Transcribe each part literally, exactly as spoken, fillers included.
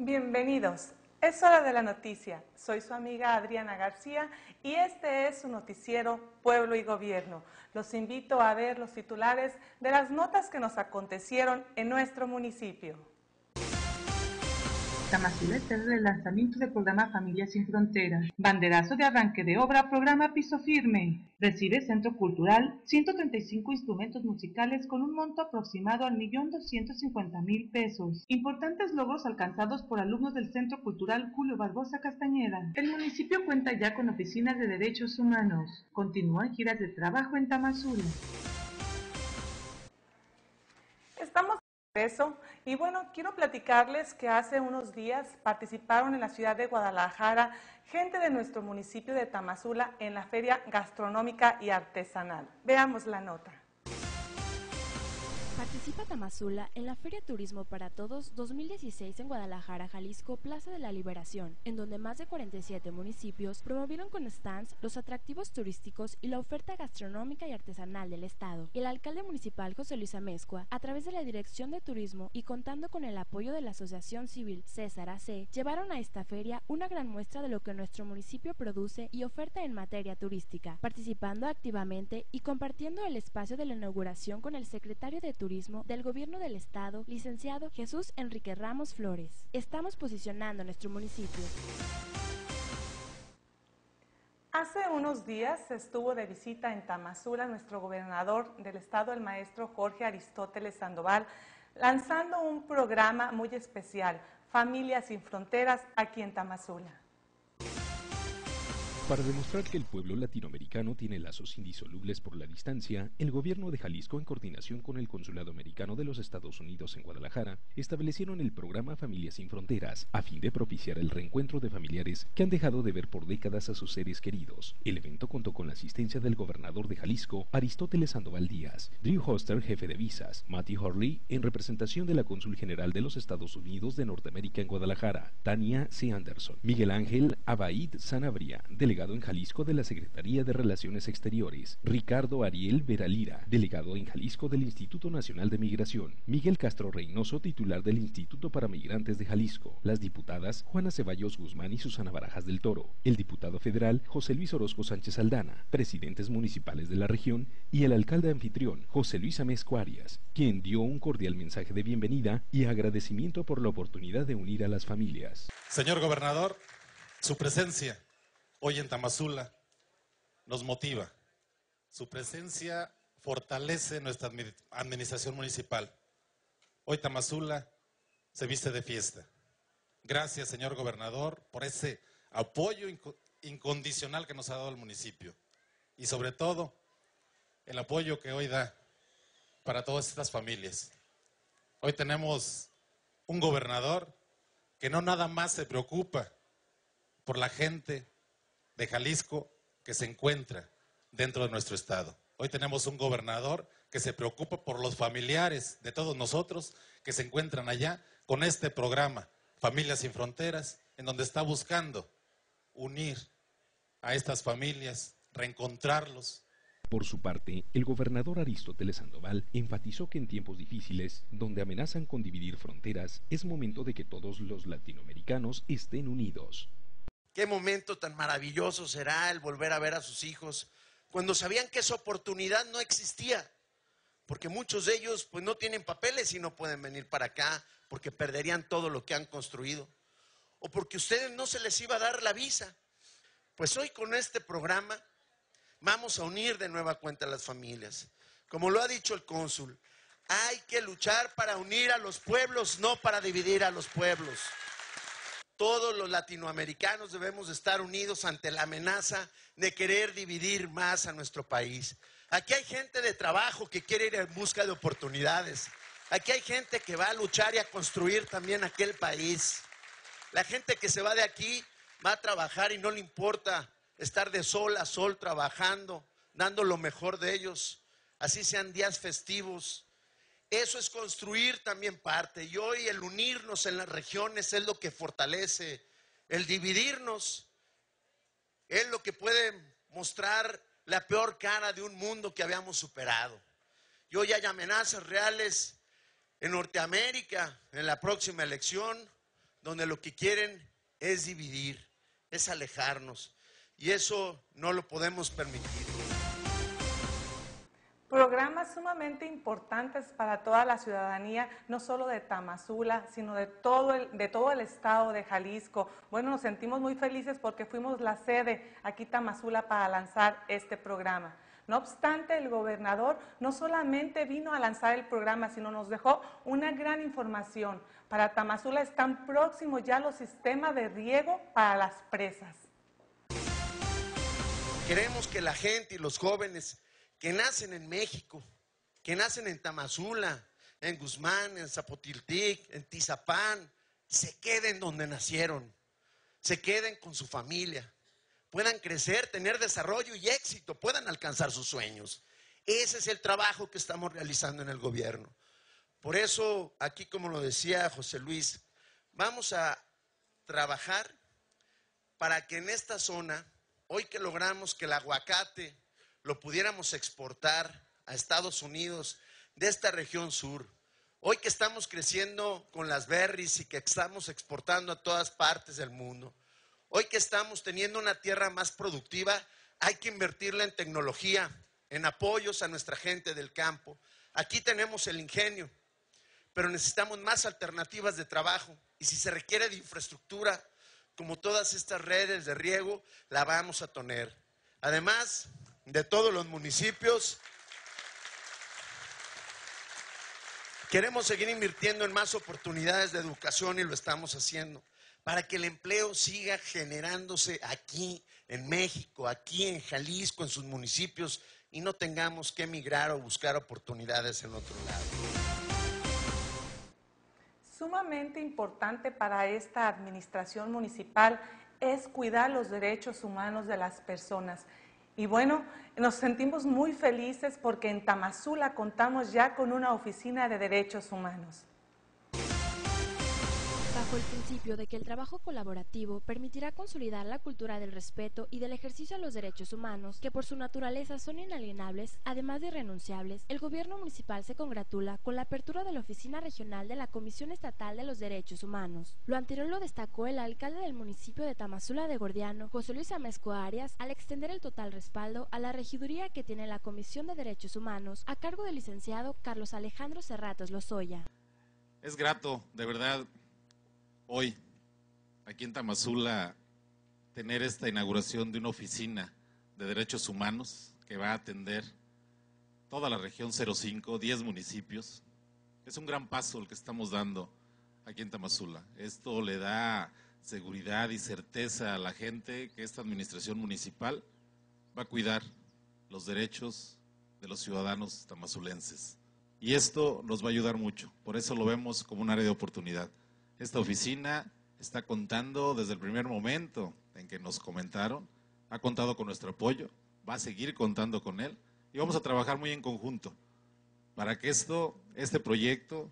Bienvenidos. Es hora de la noticia. Soy su amiga Adriana García y este es su noticiero Pueblo y Gobierno. Los invito a ver los titulares de las notas que nos acontecieron en nuestro municipio. Tamazula está en el lanzamiento del programa Familias Sin Fronteras. Banderazo de arranque de obra, programa Piso Firme. Recibe Centro Cultural ciento treinta y cinco instrumentos musicales con un monto aproximado al millón doscientos cincuenta mil pesos. Importantes logros alcanzados por alumnos del Centro Cultural Julio Barbosa Castañeda. El municipio cuenta ya con oficinas de derechos humanos. Continúan giras de trabajo en Tamazula. Estamos de eso y bueno, quiero platicarles que hace unos días participaron en la ciudad de Guadalajara gente de nuestro municipio de Tamazula en la Feria Gastronómica y Artesanal. Veamos la nota. Participa Tamazula en la Feria Turismo para Todos dos mil dieciséis en Guadalajara, Jalisco, Plaza de la Liberación, en donde más de cuarenta y siete municipios promovieron con stands los atractivos turísticos y la oferta gastronómica y artesanal del estado. El alcalde municipal José Luis Amezcua, a través de la Dirección de Turismo y contando con el apoyo de la Asociación Civil César A C, llevaron a esta feria una gran muestra de lo que nuestro municipio produce y oferta en materia turística, participando activamente y compartiendo el espacio de la inauguración con el secretario de Turismo del Gobierno del Estado, licenciado Jesús Enrique Ramos Flores. Estamos posicionando nuestro municipio. Hace unos días estuvo de visita en Tamazula nuestro gobernador del estado, el maestro Jorge Aristóteles Sandoval, lanzando un programa muy especial, Familias Sin Fronteras, aquí en Tamazula. Para demostrar que el pueblo latinoamericano tiene lazos indisolubles por la distancia, el gobierno de Jalisco, en coordinación con el Consulado Americano de los Estados Unidos en Guadalajara, establecieron el programa Familias Sin Fronteras, a fin de propiciar el reencuentro de familiares que han dejado de ver por décadas a sus seres queridos. El evento contó con la asistencia del gobernador de Jalisco, Aristóteles Sandoval Díaz, Drew Hoster, jefe de visas, Matthew Hurley, en representación de la Cónsul General de los Estados Unidos de Norteamérica en Guadalajara, Tania C. Anderson, Miguel Ángel Abaid Sanabria, delegado en Jalisco de la Secretaría de Relaciones Exteriores, Ricardo Ariel Veralira, delegado en Jalisco del Instituto Nacional de Migración, Miguel Castro Reynoso, titular del Instituto para Migrantes de Jalisco, las diputadas Juana Ceballos Guzmán y Susana Barajas del Toro, el diputado federal José Luis Orozco Sánchez Aldana, presidentes municipales de la región y el alcalde anfitrión José Luis Amezcua Arias, quien dio un cordial mensaje de bienvenida y agradecimiento por la oportunidad de unir a las familias. Señor gobernador, su presencia hoy en Tamazula nos motiva. Su presencia fortalece nuestra administración municipal. Hoy Tamazula se viste de fiesta. Gracias, señor gobernador, por ese apoyo incondicional que nos ha dado el municipio. Y sobre todo, el apoyo que hoy da para todas estas familias. Hoy tenemos un gobernador que no nada más se preocupa por la gente de Jalisco que se encuentra dentro de nuestro estado. Hoy tenemos un gobernador que se preocupa por los familiares de todos nosotros que se encuentran allá con este programa Familias Sin Fronteras, en donde está buscando unir a estas familias, reencontrarlos. Por su parte, el gobernador Aristóteles Sandoval enfatizó que en tiempos difíciles, donde amenazan con dividir fronteras, es momento de que todos los latinoamericanos estén unidos. Qué momento tan maravilloso será el volver a ver a sus hijos cuando sabían que esa oportunidad no existía, porque muchos de ellos pues no tienen papeles y no pueden venir para acá porque perderían todo lo que han construido o porque a ustedes no se les iba a dar la visa. Pues hoy con este programa vamos a unir de nueva cuenta a las familias. Como lo ha dicho el cónsul, hay que luchar para unir a los pueblos, no para dividir a los pueblos. Todos los latinoamericanos debemos estar unidos ante la amenaza de querer dividir más a nuestro país. Aquí hay gente de trabajo que quiere ir en busca de oportunidades. Aquí hay gente que va a luchar y a construir también aquel país. La gente que se va de aquí va a trabajar y no le importa estar de sol a sol trabajando, dando lo mejor de ellos, así sean días festivos. Eso es construir también parte, y hoy el unirnos en las regiones es lo que fortalece. El dividirnos es lo que puede mostrar la peor cara de un mundo que habíamos superado. Y hoy hay amenazas reales en Norteamérica, en la próxima elección, donde lo que quieren es dividir, es alejarnos, y eso no lo podemos permitir. Programas sumamente importantes para toda la ciudadanía, no solo de Tamazula, sino de todo el, de todo el estado de Jalisco. Bueno, nos sentimos muy felices porque fuimos la sede aquí Tamazula para lanzar este programa. No obstante, el gobernador no solamente vino a lanzar el programa, sino nos dejó una gran información. Para Tamazula están próximos ya los sistemas de riego para las presas. Queremos que la gente y los jóvenes que nacen en México, que nacen en Tamazula, en Guzmán, en Zapotiltic, en Tizapán, se queden donde nacieron, se queden con su familia, puedan crecer, tener desarrollo y éxito, puedan alcanzar sus sueños. Ese es el trabajo que estamos realizando en el gobierno. Por eso, aquí como lo decía José Luis, vamos a trabajar para que en esta zona, hoy que logramos que el aguacate lo pudiéramos exportar a Estados Unidos de esta región sur, hoy que estamos creciendo con las berries y que estamos exportando a todas partes del mundo, hoy que estamos teniendo una tierra más productiva, hay que invertirla en tecnología, en apoyos a nuestra gente del campo. Aquí tenemos el ingenio, pero necesitamos más alternativas de trabajo, y si se requiere de infraestructura, como todas estas redes de riego, la vamos a tener. Además de todos los municipios, queremos seguir invirtiendo en más oportunidades de educación y lo estamos haciendo para que el empleo siga generándose aquí en México, aquí en Jalisco, en sus municipios, y no tengamos que emigrar o buscar oportunidades en otro lado. Sumamente importante para esta administración municipal es cuidar los derechos humanos de las personas. Y bueno, nos sentimos muy felices porque en Tamazula contamos ya con una oficina de derechos humanos. Bajo el principio de que el trabajo colaborativo permitirá consolidar la cultura del respeto y del ejercicio a los derechos humanos, que por su naturaleza son inalienables, además de irrenunciables, el gobierno municipal se congratula con la apertura de la oficina regional de la Comisión Estatal de los Derechos Humanos. Lo anterior lo destacó el alcalde del municipio de Tamazula de Gordiano, José Luis Amezcua Arias, al extender el total respaldo a la regiduría que tiene la Comisión de Derechos Humanos a cargo del licenciado Carlos Alejandro Serratos Lozoya. Es grato, de verdad, hoy, aquí en Tamazula, tener esta inauguración de una oficina de derechos humanos que va a atender toda la región cero cinco, diez municipios. Es un gran paso el que estamos dando aquí en Tamazula. Esto le da seguridad y certeza a la gente que esta administración municipal va a cuidar los derechos de los ciudadanos tamazulenses. Y esto nos va a ayudar mucho, por eso lo vemos como un área de oportunidad. Esta oficina está contando desde el primer momento en que nos comentaron, ha contado con nuestro apoyo, va a seguir contando con él y vamos a trabajar muy en conjunto para que esto, este proyecto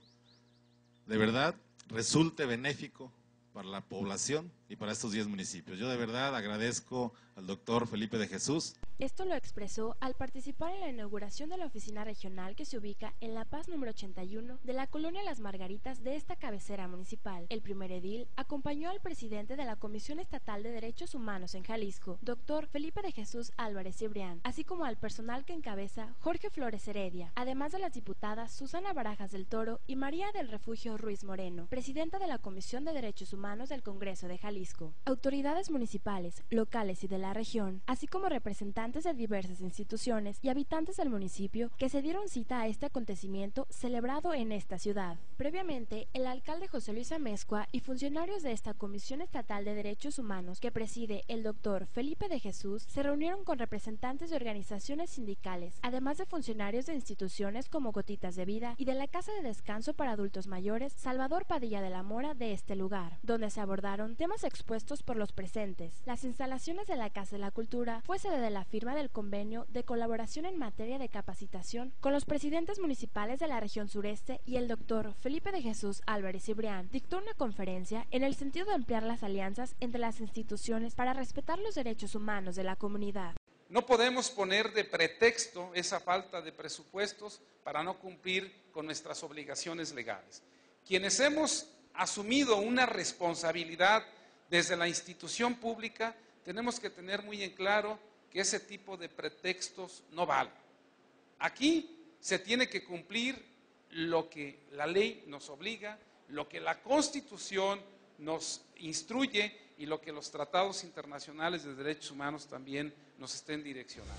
de verdad resulte benéfico para la población y para estos diez municipios. Yo de verdad agradezco al doctor Felipe de Jesús. Esto lo expresó al participar en la inauguración de la oficina regional que se ubica en La Paz número ochenta y uno de la colonia Las Margaritas de esta cabecera municipal. El primer edil acompañó al presidente de la Comisión Estatal de Derechos Humanos en Jalisco, doctor Felipe de Jesús Álvarez Cibrián, así como al personal que encabeza Jorge Flores Heredia, además de las diputadas Susana Barajas del Toro y María del Refugio Ruiz Moreno, presidenta de la Comisión de Derechos Humanos del Congreso de Jalisco. Autoridades municipales, locales y de la región, así como representantes de diversas instituciones y habitantes del municipio que se dieron cita a este acontecimiento celebrado en esta ciudad. Previamente, el alcalde José Luis Amezcua y funcionarios de esta Comisión Estatal de Derechos Humanos que preside el doctor Felipe de Jesús se reunieron con representantes de organizaciones sindicales, además de funcionarios de instituciones como Gotitas de Vida y de la Casa de Descanso para Adultos Mayores Salvador Padilla de la Mora de este lugar, donde se abordaron temas expuestos por los presentes. Las instalaciones de la Casa de la Cultura fue sede de la firma del convenio de colaboración en materia de capacitación con los presidentes municipales de la región sureste y el doctor Felipe de Jesús Álvarez Cibrián dictó una conferencia en el sentido de ampliar las alianzas entre las instituciones para respetar los derechos humanos de la comunidad. No podemos poner de pretexto esa falta de presupuestos para no cumplir con nuestras obligaciones legales. Quienes hemos asumido una responsabilidad desde la institución pública, tenemos que tener muy en claro que ese tipo de pretextos no valen. Aquí se tiene que cumplir lo que la ley nos obliga, lo que la Constitución nos instruye y lo que los tratados internacionales de derechos humanos también nos estén direccionando.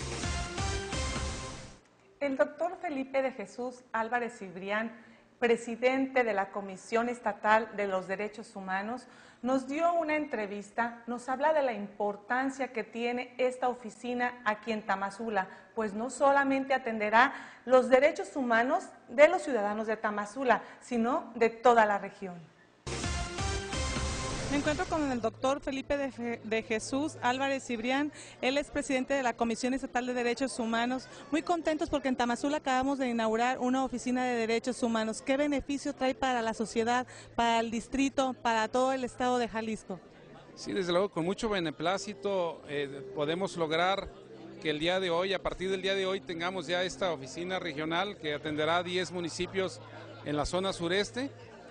El doctor Felipe de Jesús Álvarez Cibrián, presidente de la Comisión Estatal de los Derechos Humanos, nos dio una entrevista, nos habla de la importancia que tiene esta oficina aquí en Tamazula, pues no solamente atenderá los derechos humanos de los ciudadanos de Tamazula, sino de toda la región. Me encuentro con el doctor Felipe de, de Jesús Álvarez Cibrián. Él es presidente de la Comisión Estatal de Derechos Humanos. Muy contentos porque en Tamazula acabamos de inaugurar una oficina de derechos humanos. ¿Qué beneficio trae para la sociedad, para el distrito, para todo el estado de Jalisco? Sí, desde luego, con mucho beneplácito eh, podemos lograr que el día de hoy, a partir del día de hoy, tengamos ya esta oficina regional que atenderá a diez municipios en la zona sureste.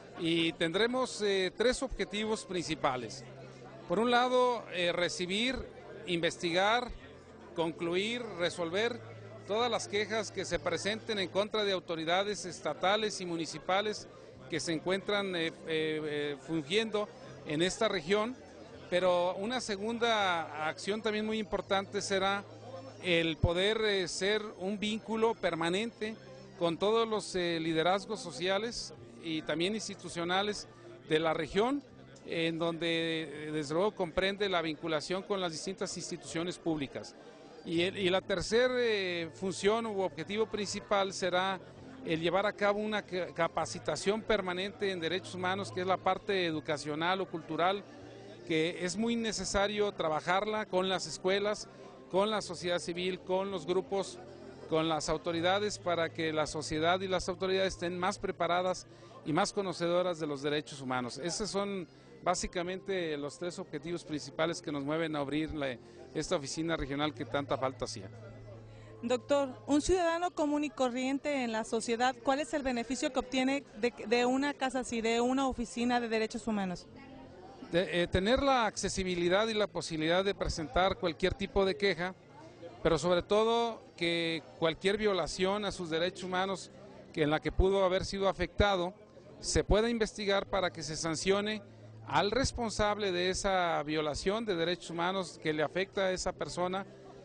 Y tendremos eh, tres objetivos principales. Por un lado, eh, recibir, investigar, concluir, resolver todas las quejas que se presenten en contra de autoridades estatales y municipales que se encuentran eh, eh, fungiendo en esta región. Pero una segunda acción también muy importante será el poder eh, ser un vínculo permanente con todos los eh, liderazgos sociales y también institucionales de la región, en donde desde luego comprende la vinculación con las distintas instituciones públicas. Y, el, y la tercera eh, función u objetivo principal será el llevar a cabo una capacitación permanente en derechos humanos, que es la parte educacional o cultural, que es muy necesario trabajarla con las escuelas, con la sociedad civil, con los grupos, con las autoridades, para que la sociedad y las autoridades estén más preparadas y más conocedoras de los derechos humanos. Esos son básicamente los tres objetivos principales que nos mueven a abrir la, esta oficina regional que tanta falta hacía. Doctor, un ciudadano común y corriente en la sociedad, ¿cuál es el beneficio que obtiene de, de una casa así, de una oficina de derechos humanos? De, eh, tener la accesibilidad y la posibilidad de presentar cualquier tipo de queja, pero sobre todo que cualquier violación a sus derechos humanos que en la que pudo haber sido afectado, se pueda investigar para que se sancione al responsable de esa violación de derechos humanos que le afecta a esa persona,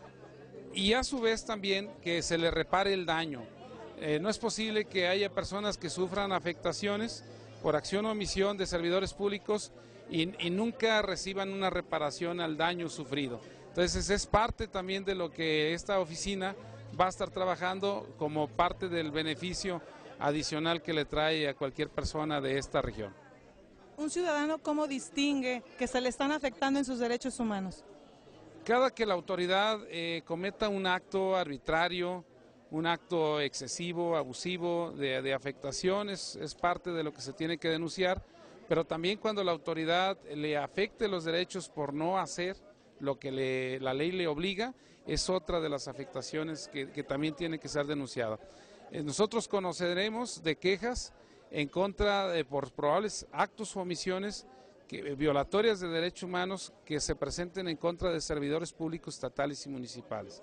y a su vez también que se le repare el daño. Eh, no es posible que haya personas que sufran afectaciones por acción o omisión de servidores públicos y, y nunca reciban una reparación al daño sufrido. Entonces es parte también de lo que esta oficina va a estar trabajando como parte del beneficio adicional que le trae a cualquier persona de esta región. ¿Un ciudadano cómo distingue que se le están afectando en sus derechos humanos? Cada que la autoridad eh, cometa un acto arbitrario, un acto excesivo, abusivo, de, de afectación, es, es parte de lo que se tiene que denunciar, pero también cuando la autoridad le afecte los derechos por no hacer lo que le, la ley le obliga, es otra de las afectaciones que, que también tiene que ser denunciada. Eh, nosotros conoceremos de quejas en contra de por probables actos o omisiones que, violatorias de derechos humanos que se presenten en contra de servidores públicos estatales y municipales.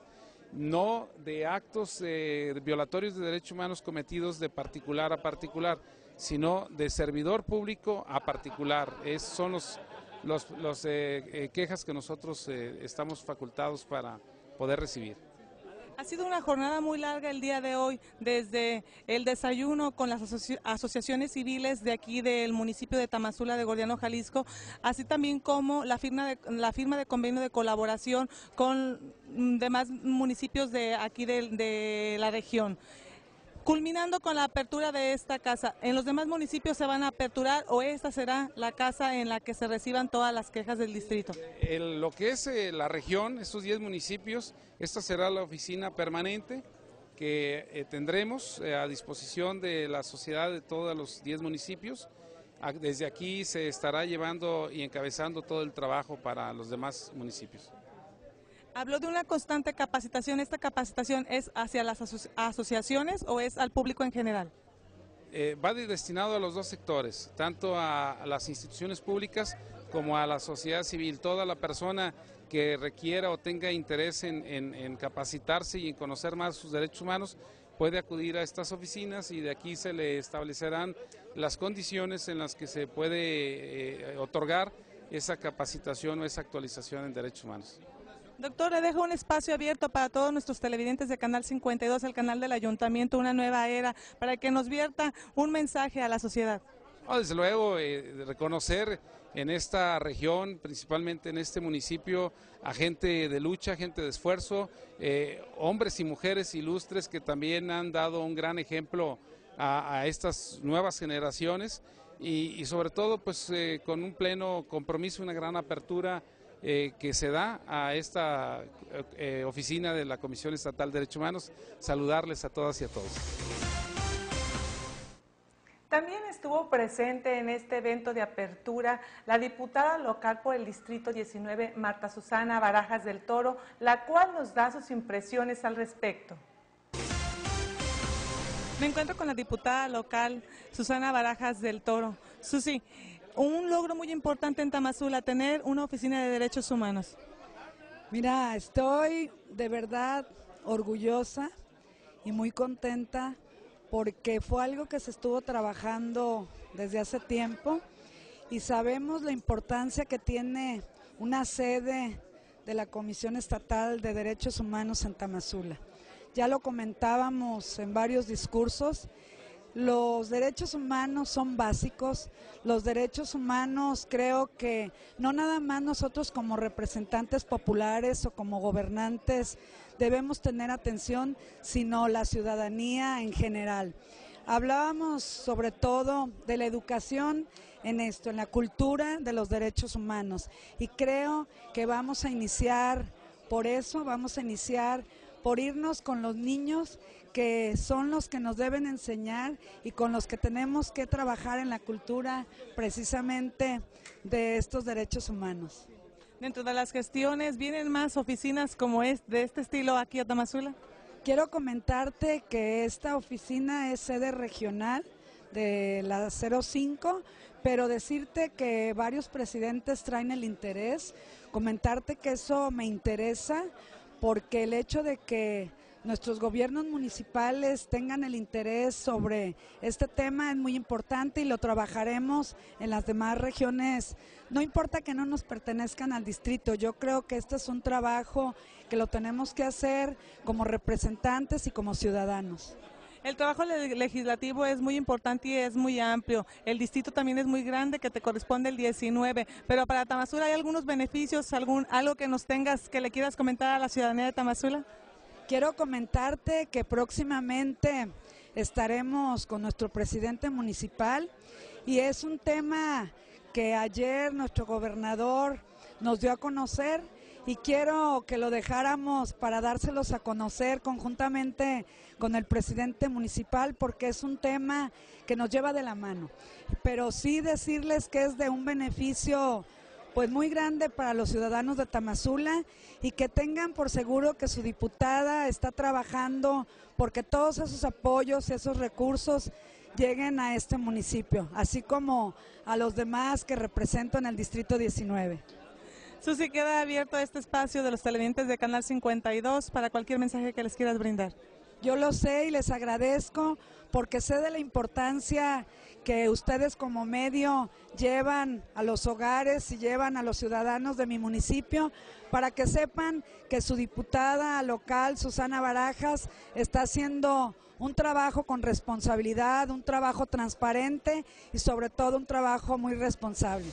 No de actos eh, violatorios de derechos humanos cometidos de particular a particular, sino de servidor público a particular. Es, son los, los, los eh, eh, quejas que nosotros eh, estamos facultados para poder recibir. Ha sido una jornada muy larga el día de hoy, desde el desayuno con las asoci asociaciones civiles de aquí del municipio de Tamazula de Gordiano, Jalisco, así también como la firma de, la firma de convenio de colaboración con demás municipios de aquí de, de la región. Culminando con la apertura de esta casa, ¿en los demás municipios se van a aperturar o esta será la casa en la que se reciban todas las quejas del distrito? El, lo que es eh, la región, estos diez municipios, esta será la oficina permanente que eh, tendremos eh, a disposición de la sociedad de todos los diez municipios. Desde aquí se estará llevando y encabezando todo el trabajo para los demás municipios. Habló de una constante capacitación. ¿Esta capacitación es hacia las aso asociaciones o es al público en general? eh, va destinado a los dos sectores, tanto a, a las instituciones públicas como a la sociedad civil. Toda la persona que requiera o tenga interés en, en, en capacitarse y en conocer más sus derechos humanos puede acudir a estas oficinas y de aquí se le establecerán las condiciones en las que se puede eh, otorgar esa capacitación o esa actualización en derechos humanos. Doctor, le dejo un espacio abierto para todos nuestros televidentes de Canal cincuenta y dos, el canal del Ayuntamiento, Una Nueva Era, para que nos vierta un mensaje a la sociedad. Oh, desde luego, eh, reconocer en esta región, principalmente en este municipio, a gente de lucha, gente de esfuerzo, eh, hombres y mujeres ilustres que también han dado un gran ejemplo a, a estas nuevas generaciones y, y sobre todo pues eh, con un pleno compromiso, una gran apertura eh, que se da a esta eh, oficina de la Comisión Estatal de Derechos Humanos. Saludarles a todas y a todos. También estuvo presente en este evento de apertura la diputada local por el Distrito diecinueve, Marta Susana Barajas del Toro, la cual nos da sus impresiones al respecto. Me encuentro con la diputada local, Susana Barajas del Toro. Susi, un logro muy importante en Tamazula, tener una oficina de derechos humanos. Mira, estoy de verdad orgullosa y muy contenta porque fue algo que se estuvo trabajando desde hace tiempo y sabemos la importancia que tiene una sede de la Comisión Estatal de Derechos Humanos en Tamazula. Ya lo comentábamos en varios discursos, los derechos humanos son básicos, los derechos humanos creo que no nada más nosotros como representantes populares o como gobernantes debemos tener atención, sino la ciudadanía en general. Hablábamos sobre todo de la educación en esto, en la cultura de los derechos humanos y creo que vamos a iniciar por eso, vamos a iniciar por irnos con los niños que son los que nos deben enseñar y con los que tenemos que trabajar en la cultura precisamente de estos derechos humanos. Dentro de las gestiones, ¿vienen más oficinas como es de este estilo aquí a Tamazula? Quiero comentarte que esta oficina es sede regional de la cero cinco, pero decirte que varios presidentes traen el interés, comentarte que eso me interesa porque el hecho de que nuestros gobiernos municipales tengan el interés sobre este tema es muy importante y lo trabajaremos en las demás regiones. No importa que no nos pertenezcan al distrito, yo creo que este es un trabajo que lo tenemos que hacer como representantes y como ciudadanos. El trabajo legislativo es muy importante y es muy amplio. El distrito también es muy grande, que te corresponde el diecinueve. Pero para Tamazula, ¿hay algunos beneficios, algún algo que nos tengas, que le quieras comentar a la ciudadanía de Tamazula? Quiero comentarte que próximamente estaremos con nuestro presidente municipal y es un tema que ayer nuestro gobernador nos dio a conocer y quiero que lo dejáramos para dárselos a conocer conjuntamente con el presidente municipal porque es un tema que nos lleva de la mano, pero sí decirles que es de un beneficio pues muy grande para los ciudadanos de Tamazula y que tengan por seguro que su diputada está trabajando porque todos esos apoyos y esos recursos lleguen a este municipio, así como a los demás que represento en el Distrito diecinueve. Susi, queda abierto este espacio de los televidentes de Canal cincuenta y dos para cualquier mensaje que les quieras brindar. Yo lo sé y les agradezco porque sé de la importancia que ustedes como medio llevan a los hogares y llevan a los ciudadanos de mi municipio para que sepan que su diputada local, Susana Barajas, está haciendo un trabajo con responsabilidad, un trabajo transparente y sobre todo un trabajo muy responsable.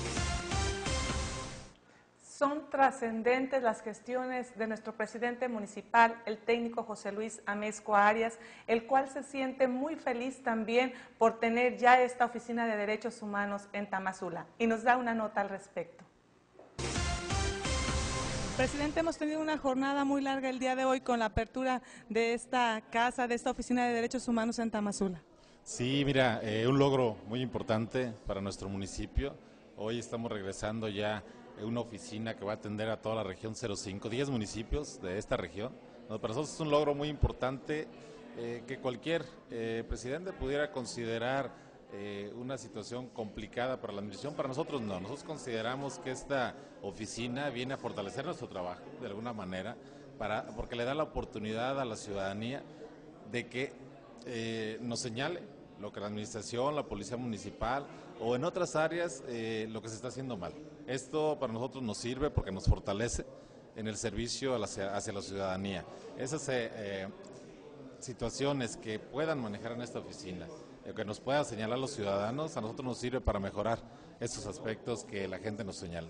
Son trascendentes las gestiones de nuestro presidente municipal, el técnico José Luis Amezcua Arias, el cual se siente muy feliz también por tener ya esta oficina de derechos humanos en Tamazula y nos da una nota al respecto. Presidente, hemos tenido una jornada muy larga el día de hoy con la apertura de esta casa, de esta oficina de derechos humanos en Tamazula. Sí, mira, eh, un logro muy importante para nuestro municipio. Hoy estamos regresando ya una oficina que va a atender a toda la región cero cinco, diez municipios de esta región. No, para nosotros es un logro muy importante eh, que cualquier eh, presidente pudiera considerar eh, una situación complicada para la administración. Para nosotros no, nosotros consideramos que esta oficina viene a fortalecer nuestro trabajo de alguna manera, para, porque le da la oportunidad a la ciudadanía de que eh, nos señale lo que la administración, la policía municipal o en otras áreas eh, lo que se está haciendo mal. Esto para nosotros nos sirve porque nos fortalece en el servicio hacia, hacia la ciudadanía. Esas eh, eh, situaciones que puedan manejar en esta oficina, eh, que nos puedan señalar los ciudadanos, a nosotros nos sirve para mejorar estos aspectos que la gente nos señale.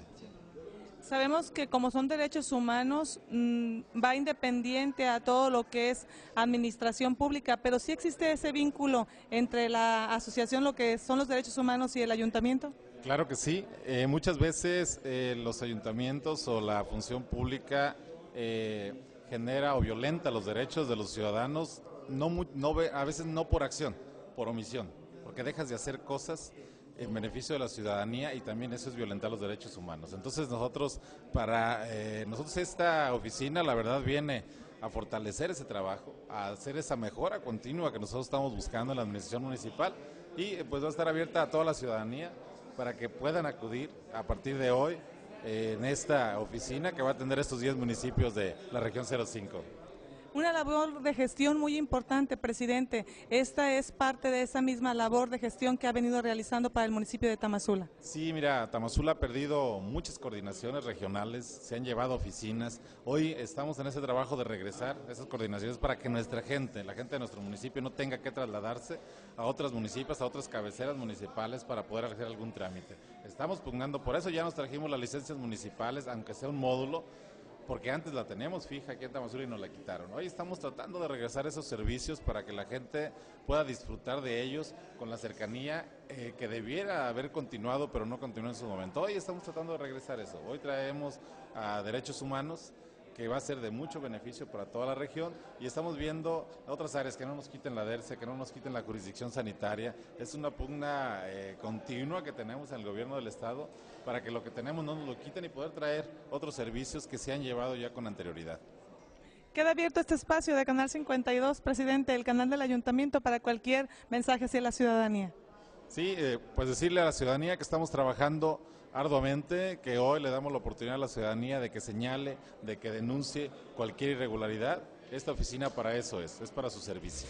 Sabemos que como son derechos humanos, mmm, va independiente a todo lo que es administración pública, pero sí existe ese vínculo entre la asociación, lo que son los derechos humanos y el ayuntamiento. Claro que sí, eh, muchas veces eh, los ayuntamientos o la función pública eh, genera o violenta los derechos de los ciudadanos, no, no, a veces no por acción, por omisión, porque dejas de hacer cosas en beneficio de la ciudadanía y también eso es violentar los derechos humanos. Entonces nosotros, para eh, nosotros esta oficina la verdad viene a fortalecer ese trabajo, a hacer esa mejora continua que nosotros estamos buscando en la administración municipal y pues va a estar abierta a toda la ciudadanía para que puedan acudir a partir de hoy eh, en esta oficina que va a atender estos diez municipios de la región cero cinco. Una labor de gestión muy importante, presidente. Esta es parte de esa misma labor de gestión que ha venido realizando para el municipio de Tamazula. Sí, mira, Tamazula ha perdido muchas coordinaciones regionales, se han llevado oficinas. Hoy estamos en ese trabajo de regresar esas coordinaciones para que nuestra gente, la gente de nuestro municipio, no tenga que trasladarse a otros municipios, a otras cabeceras municipales para poder hacer algún trámite. Estamos pugnando, por eso ya nos trajimos las licencias municipales, aunque sea un módulo, porque antes la teníamos fija aquí en Tamazula y nos la quitaron. Hoy estamos tratando de regresar esos servicios para que la gente pueda disfrutar de ellos con la cercanía eh, que debiera haber continuado, pero no continuó en su momento. Hoy estamos tratando de regresar eso. Hoy traemos a Derechos Humanos, que va a ser de mucho beneficio para toda la región, y estamos viendo otras áreas que no nos quiten la D E R C E, que no nos quiten la jurisdicción sanitaria. Es una pugna eh, continua que tenemos en el gobierno del estado para que lo que tenemos no nos lo quiten y poder traer otros servicios que se han llevado ya con anterioridad. Queda abierto este espacio de Canal cincuenta y dos, presidente, el canal del ayuntamiento, para cualquier mensaje hacia la ciudadanía. Sí, eh, pues decirle a la ciudadanía que estamos trabajando arduamente, que hoy le damos la oportunidad a la ciudadanía de que señale, de que denuncie cualquier irregularidad. Esta oficina para eso es, es para su servicio.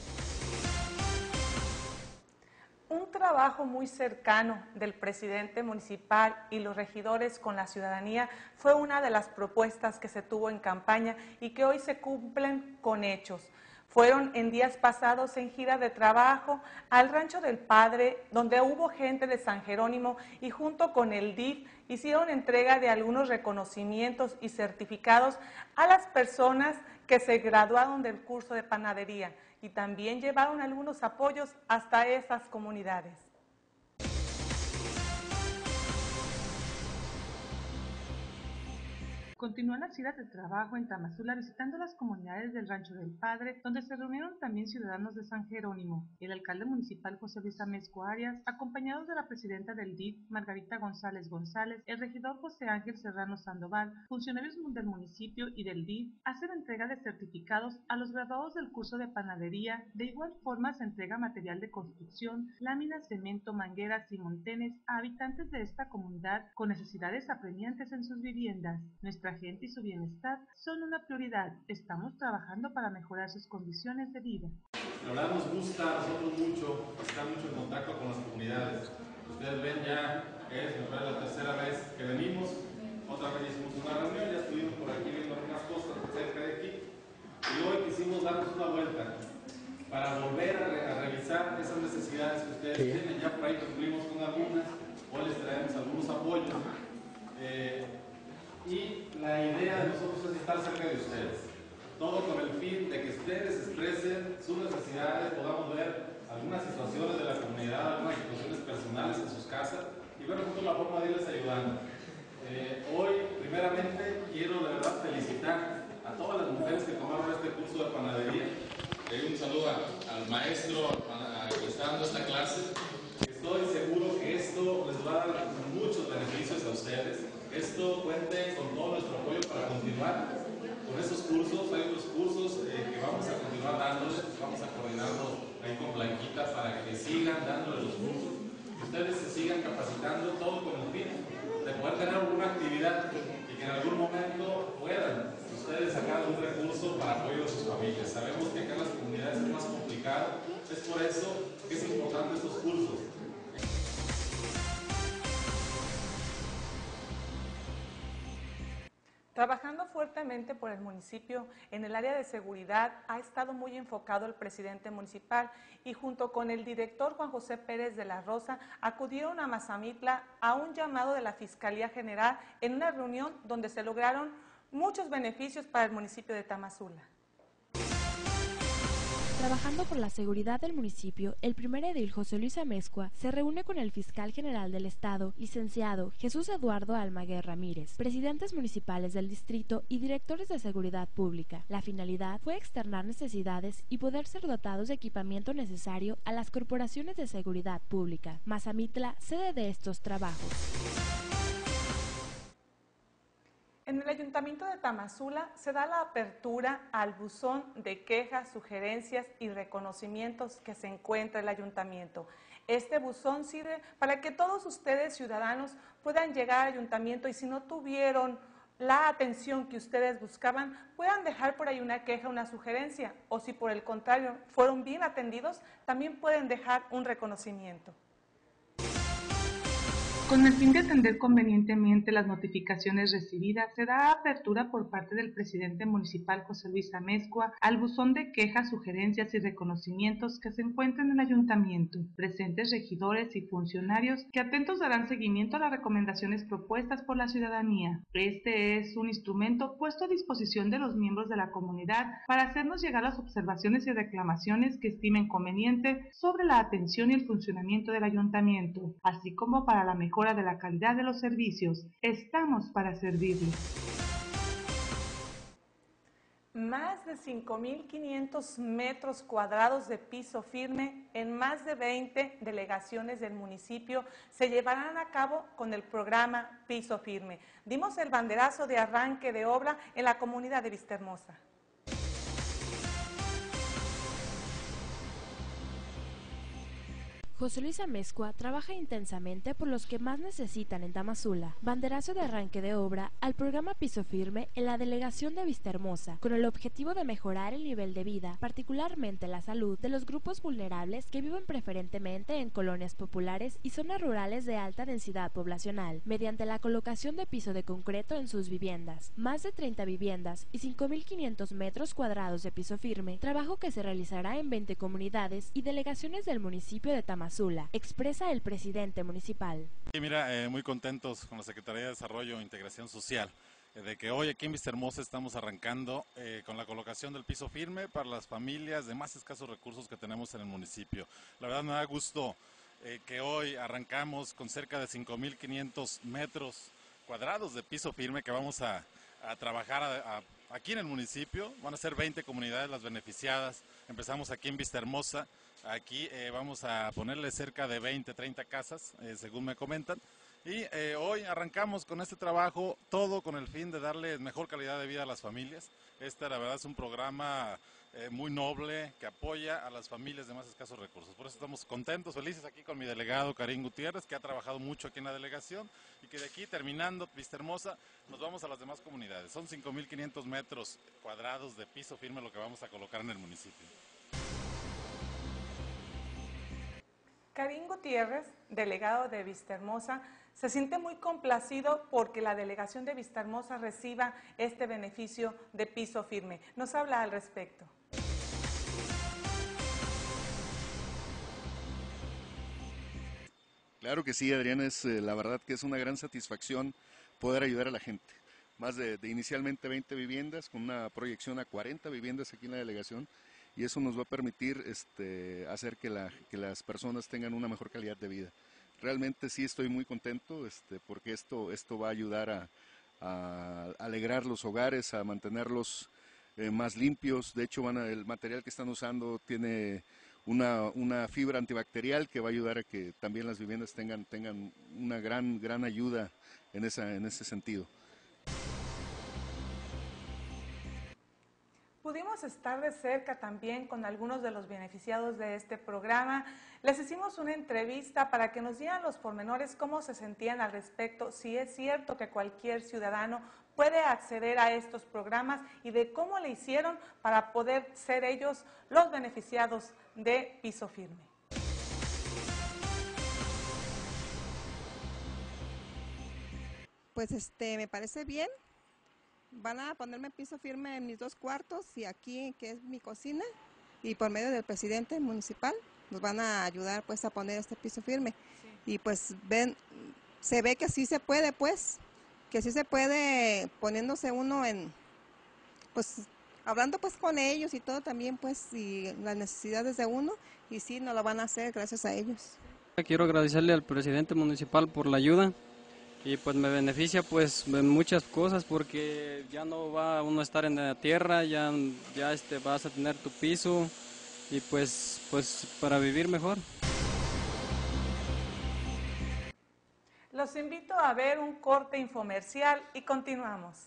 Un trabajo muy cercano del presidente municipal y los regidores con la ciudadanía fue una de las propuestas que se tuvo en campaña y que hoy se cumplen con hechos. Fueron en días pasados en gira de trabajo al Rancho del Padre, donde hubo gente de San Jerónimo y junto con el D I F hicieron entrega de algunos reconocimientos y certificados a las personas que se graduaron del curso de panadería y también llevaron algunos apoyos hasta esas comunidades. Continúan las giras de trabajo en Tamazula visitando las comunidades del Rancho del Padre, donde se reunieron también ciudadanos de San Jerónimo. El alcalde municipal José Luis Amezco Arias, acompañados de la presidenta del D I F, Margarita González González, el regidor José Ángel Serrano Sandoval, funcionarios del municipio y del D I F, hacen entrega de certificados a los graduados del curso de panadería. De igual forma se entrega material de construcción, láminas, cemento, mangueras y montenes a habitantes de esta comunidad con necesidades apremiantes en sus viviendas. Nuestra gente y su bienestar son una prioridad. Estamos trabajando para mejorar sus condiciones de vida. La verdad nos gusta a nosotros mucho estar mucho en contacto con las comunidades. Ustedes ven ya que es la tercera vez que venimos. Otra vez hicimos una reunión, ya estuvimos por aquí viendo algunas cosas cerca de aquí. Y hoy quisimos darnos una vuelta para volver a, re a revisar esas necesidades que ustedes sí. tienen. Ya por ahí concluimos con algunas. Hoy les traemos algunos apoyos. Eh, Y la idea de nosotros es estar cerca de ustedes, todo con el fin de que ustedes expresen sus necesidades, podamos ver algunas situaciones de la comunidad, algunas situaciones personales en sus casas y ver nosotros la forma de irles ayudando. Eh, hoy, primeramente, quiero de verdad felicitar a todas las mujeres que tomaron este curso de panadería. Le doy un saludo a, al maestro a, a, que está dando esta clase. Estoy seguro que esto les va a dar muchos beneficios a ustedes. Esto cuente con todo nuestro apoyo para continuar. con esos cursos. Hay otros cursos eh, que vamos a continuar dándoles, vamos a coordinarnos ahí con Blanquita para que sigan dándoles los cursos, que ustedes se sigan capacitando, todo con el fin de poder tener alguna actividad y que en algún momento puedan ustedes sacar un recurso para apoyo de sus familias. Sabemos que acá en las comunidades es más complicado, es por eso que es importante estos cursos. Trabajando fuertemente por el municipio en el área de seguridad ha estado muy enfocado el presidente municipal y junto con el director Juan José Pérez de la Rosa acudieron a Mazamitla a un llamado de la Fiscalía General en una reunión donde se lograron muchos beneficios para el municipio de Tamazula. Trabajando por la seguridad del municipio, el primer edil José Luis Amezcua se reúne con el fiscal general del estado, licenciado Jesús Eduardo Almaguer Ramírez, presidentes municipales del distrito y directores de seguridad pública. La finalidad fue externar necesidades y poder ser dotados de equipamiento necesario a las corporaciones de seguridad pública. Mazamitla, sede de estos trabajos. En el Ayuntamiento de Tamazula se da la apertura al buzón de quejas, sugerencias y reconocimientos que se encuentra el Ayuntamiento. Este buzón sirve para que todos ustedes, ciudadanos, puedan llegar al Ayuntamiento y si no tuvieron la atención que ustedes buscaban, puedan dejar por ahí una queja, una sugerencia, o si por el contrario fueron bien atendidos, también pueden dejar un reconocimiento. Con el fin de atender convenientemente las notificaciones recibidas, se da apertura por parte del presidente municipal José Luis Amezcua al buzón de quejas, sugerencias y reconocimientos que se encuentran en el ayuntamiento. Presentes regidores y funcionarios que atentos darán seguimiento a las recomendaciones propuestas por la ciudadanía. Este es un instrumento puesto a disposición de los miembros de la comunidad para hacernos llegar las observaciones y reclamaciones que estimen conveniente sobre la atención y el funcionamiento del ayuntamiento, así como para la mejora de la calidad de los servicios. Estamos para servirles. Más de cinco mil quinientos metros cuadrados de piso firme en más de veinte delegaciones del municipio se llevarán a cabo con el programa Piso Firme. Dimos el banderazo de arranque de obra en la comunidad de Vistahermosa. José Luis Amezcua trabaja intensamente por los que más necesitan en Tamazula. Banderazo de arranque de obra al programa Piso Firme en la delegación de Vistahermosa, con el objetivo de mejorar el nivel de vida, particularmente la salud, de los grupos vulnerables que viven preferentemente en colonias populares y zonas rurales de alta densidad poblacional, mediante la colocación de piso de concreto en sus viviendas. Más de treinta viviendas y cinco mil quinientos metros cuadrados de piso firme, trabajo que se realizará en veinte comunidades y delegaciones del municipio de Tamazula. Tamazula, expresa el presidente municipal. Sí, mira, eh, muy contentos con la Secretaría de Desarrollo e Integración Social, eh, de que hoy aquí en Vistahermosa estamos arrancando eh, con la colocación del piso firme para las familias de más escasos recursos que tenemos en el municipio. La verdad me da gusto eh, que hoy arrancamos con cerca de cinco mil quinientos metros cuadrados de piso firme que vamos a, a trabajar a, a, aquí en el municipio. Van a ser veinte comunidades las beneficiadas. Empezamos aquí en Vistahermosa. Aquí eh, vamos a ponerle cerca de veinte, treinta casas, eh, según me comentan. Y eh, hoy arrancamos con este trabajo, todo con el fin de darle mejor calidad de vida a las familias. Este, la verdad, es un programa eh, muy noble que apoya a las familias de más escasos recursos. Por eso estamos contentos, felices aquí con mi delegado Karim Gutiérrez, que ha trabajado mucho aquí en la delegación y que de aquí, terminando Vistahermosa, nos vamos a las demás comunidades. Son cinco mil quinientos metros cuadrados de piso firme lo que vamos a colocar en el municipio. Karim Gutiérrez, delegado de Vistahermosa, se siente muy complacido porque la delegación de Vistahermosa reciba este beneficio de piso firme. Nos habla al respecto. Claro que sí, Adriana, es eh, la verdad que es una gran satisfacción poder ayudar a la gente. Más de, de inicialmente veinte viviendas, con una proyección a cuarenta viviendas aquí en la delegación. Y eso nos va a permitir este, hacer que, la, que las personas tengan una mejor calidad de vida. Realmente sí estoy muy contento este, porque esto, esto va a ayudar a, a alegrar los hogares, a mantenerlos eh, más limpios. De hecho, van a, el material que están usando tiene una, una fibra antibacterial que va a ayudar a que también las viviendas tengan, tengan una gran, gran ayuda en, esa, en ese sentido. pudimos estar de cerca también con algunos de los beneficiados de este programa. Les hicimos una entrevista para que nos dieran los pormenores, cómo se sentían al respecto, si es cierto que cualquier ciudadano puede acceder a estos programas y de cómo le hicieron para poder ser ellos los beneficiados de Piso Firme. Pues este, me parece bien. Van a ponerme piso firme en mis dos cuartos y aquí, que es mi cocina, y por medio del presidente municipal nos van a ayudar pues a poner este piso firme. Sí. Y pues ven, se ve que sí se puede pues, que sí se puede poniéndose uno en, pues hablando pues con ellos y todo también pues, y las necesidades de uno, y sí nos lo van a hacer gracias a ellos. Quiero agradecerle al presidente municipal por la ayuda. Y pues me beneficia pues en muchas cosas porque ya no va uno a estar en la tierra, ya, ya este, vas a tener tu piso y pues, pues para vivir mejor. Los invito a ver un corte infomercial y continuamos.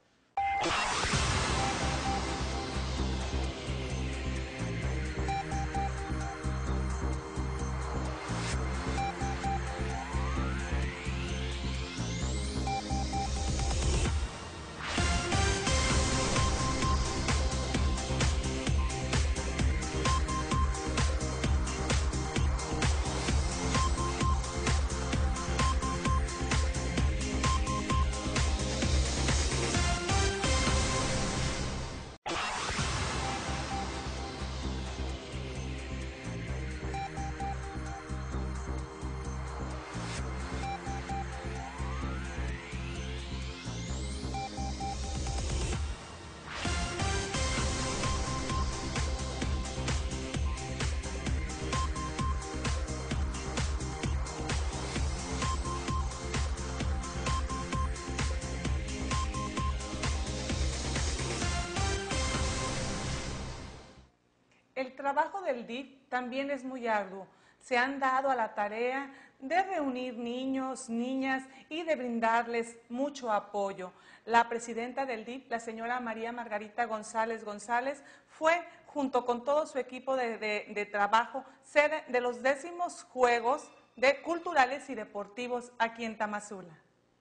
El trabajo del D I F también es muy arduo. Se han dado a la tarea de reunir niños, niñas y de brindarles mucho apoyo. La presidenta del D I F, la señora María Margarita González González, fue junto con todo su equipo de, de, de trabajo sede de los décimos Juegos de Culturales y Deportivos aquí en Tamazula.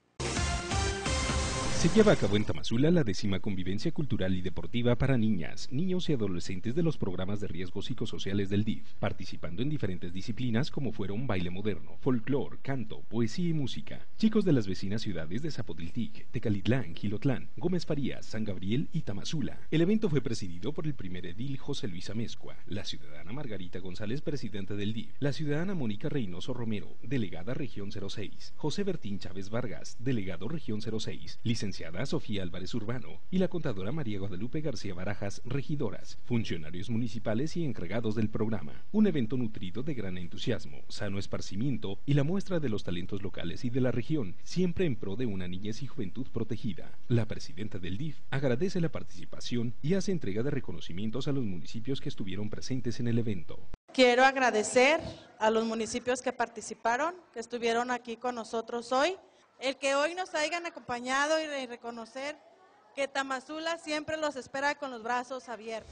Se lleva a cabo en Tamazula la décima convivencia cultural y deportiva para niñas, niños y adolescentes de los programas de riesgos psicosociales del D I F, participando en diferentes disciplinas como fueron baile moderno, folclor, canto, poesía y música. Chicos de las vecinas ciudades de Zapotiltic, Tecalitlán, Gilotlán, Gómez Farías, San Gabriel y Tamazula. El evento fue presidido por el primer edil José Luis Amezcua, la ciudadana Margarita González, presidenta del D I F, la ciudadana Mónica Reynoso Romero, delegada Región cero seis, José Bertín Chávez Vargas, delegado Región cero seis, licenciada Sofía Álvarez Urbano y la contadora María Guadalupe García Barajas, regidoras, funcionarios municipales y encargados del programa. Un evento nutrido de gran entusiasmo, sano esparcimiento y la muestra de los talentos locales y de la región, siempre en pro de una niñez y juventud protegida. La presidenta del D I F agradece la participación y hace entrega de reconocimientos a los municipios que estuvieron presentes en el evento. Quiero agradecer a los municipios que participaron, que estuvieron aquí con nosotros hoy. El que hoy nos hayan acompañado y reconocer que Tamazula siempre los espera con los brazos abiertos.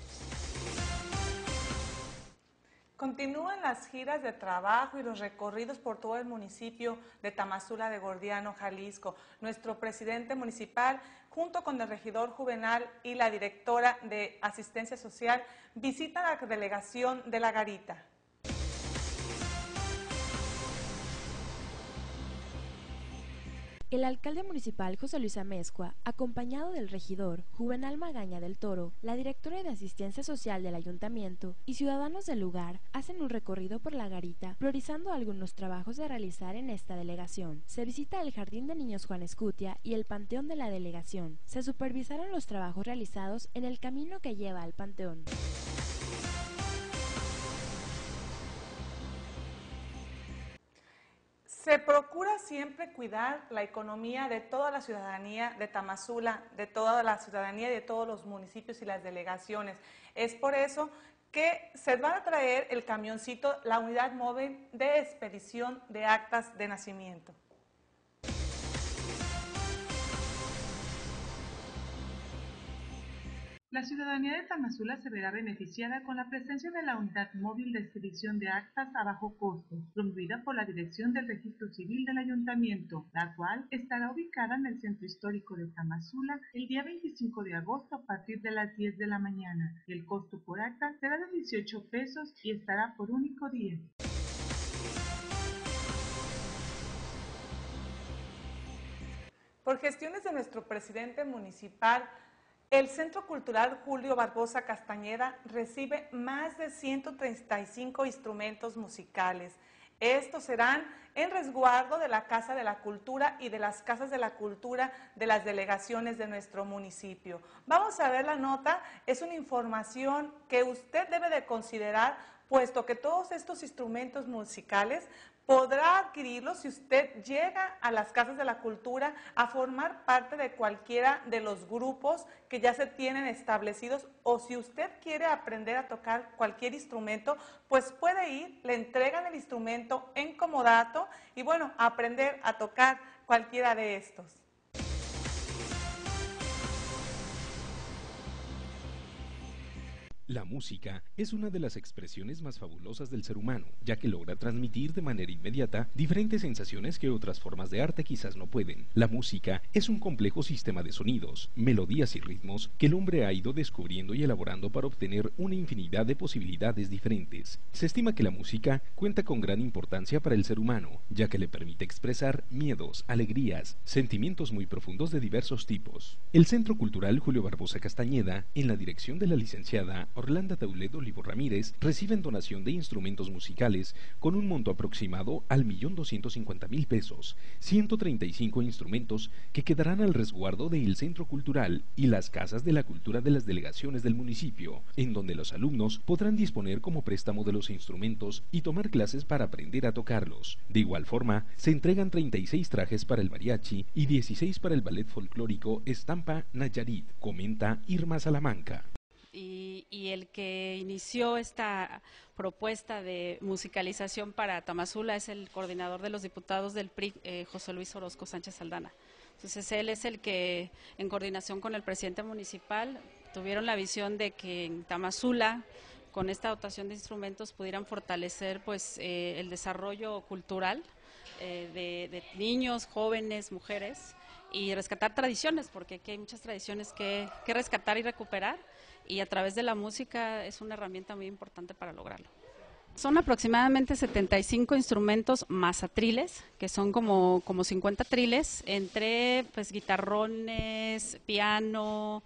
Continúan las giras de trabajo y los recorridos por todo el municipio de Tamazula de Gordiano, Jalisco. Nuestro presidente municipal, junto con el regidor Juvenal y la directora de Asistencia Social, visitan la delegación de La Garita. El alcalde municipal José Luis Amezcua, acompañado del regidor Juvenal Magaña del Toro, la directora de Asistencia Social del Ayuntamiento y ciudadanos del lugar, hacen un recorrido por La Garita, priorizando algunos trabajos de realizar en esta delegación. Se visita el Jardín de Niños Juan Escutia y el Panteón de la delegación. Se supervisaron los trabajos realizados en el camino que lleva al Panteón. Se procura siempre cuidar la economía de toda la ciudadanía de Tamazula, de toda la ciudadanía de todos los municipios y las delegaciones. Es por eso que se va a traer el camioncito, la unidad móvil de expedición de actas de nacimiento. La ciudadanía de Tamazula se verá beneficiada con la presencia de la unidad móvil de expedición de actas a bajo costo, promovida por la Dirección del Registro Civil del Ayuntamiento, la cual estará ubicada en el Centro Histórico de Tamazula el día veinticinco de agosto a partir de las diez de la mañana. El costo por acta será de dieciocho pesos y estará por único día. Por gestiones de nuestro presidente municipal, el Centro Cultural Julio Barbosa Castañeda recibe más de ciento treinta y cinco instrumentos musicales. Estos serán en resguardo de la Casa de la Cultura y de las Casas de la Cultura de las delegaciones de nuestro municipio. Vamos a ver la nota, es una información que usted debe de considerar, puesto que todos estos instrumentos musicales podrá adquirirlos si usted llega a las Casas de la Cultura a formar parte de cualquiera de los grupos que ya se tienen establecidos, o si usted quiere aprender a tocar cualquier instrumento, pues puede ir, le entregan el instrumento en comodato y bueno, aprender a tocar cualquiera de estos. La música es una de las expresiones más fabulosas del ser humano, ya que logra transmitir de manera inmediata diferentes sensaciones que otras formas de arte quizás no pueden. La música es un complejo sistema de sonidos, melodías y ritmos que el hombre ha ido descubriendo y elaborando para obtener una infinidad de posibilidades diferentes. Se estima que la música cuenta con gran importancia para el ser humano, ya que le permite expresar miedos, alegrías, sentimientos muy profundos de diversos tipos. El Centro Cultural Julio Barbosa Castañeda, en la dirección de la licenciada Orlando Tauledo Olivo Ramírez, reciben donación de instrumentos musicales con un monto aproximado al millón doscientos cincuenta mil pesos, ciento treinta y cinco instrumentos que quedarán al resguardo del Centro Cultural y las Casas de la Cultura de las delegaciones del municipio, en donde los alumnos podrán disponer como préstamo de los instrumentos y tomar clases para aprender a tocarlos. De igual forma, se entregan treinta y seis trajes para el mariachi y dieciséis para el ballet folclórico Estampa Nayarit, comenta Irma Salamanca. Y, y el que inició esta propuesta de musicalización para Tamazula es el coordinador de los diputados del P R I, eh, José Luis Orozco Sánchez Aldana. Entonces él es el que, en coordinación con el presidente municipal, tuvieron la visión de que en Tamazula, con esta dotación de instrumentos, pudieran fortalecer pues eh, el desarrollo cultural eh, de, de niños, jóvenes, mujeres, y rescatar tradiciones, porque aquí hay muchas tradiciones que, que rescatar y recuperar, y a través de la música es una herramienta muy importante para lograrlo. Son aproximadamente setenta y cinco instrumentos más atriles, que son como, como cincuenta triles, entre pues guitarrones, piano,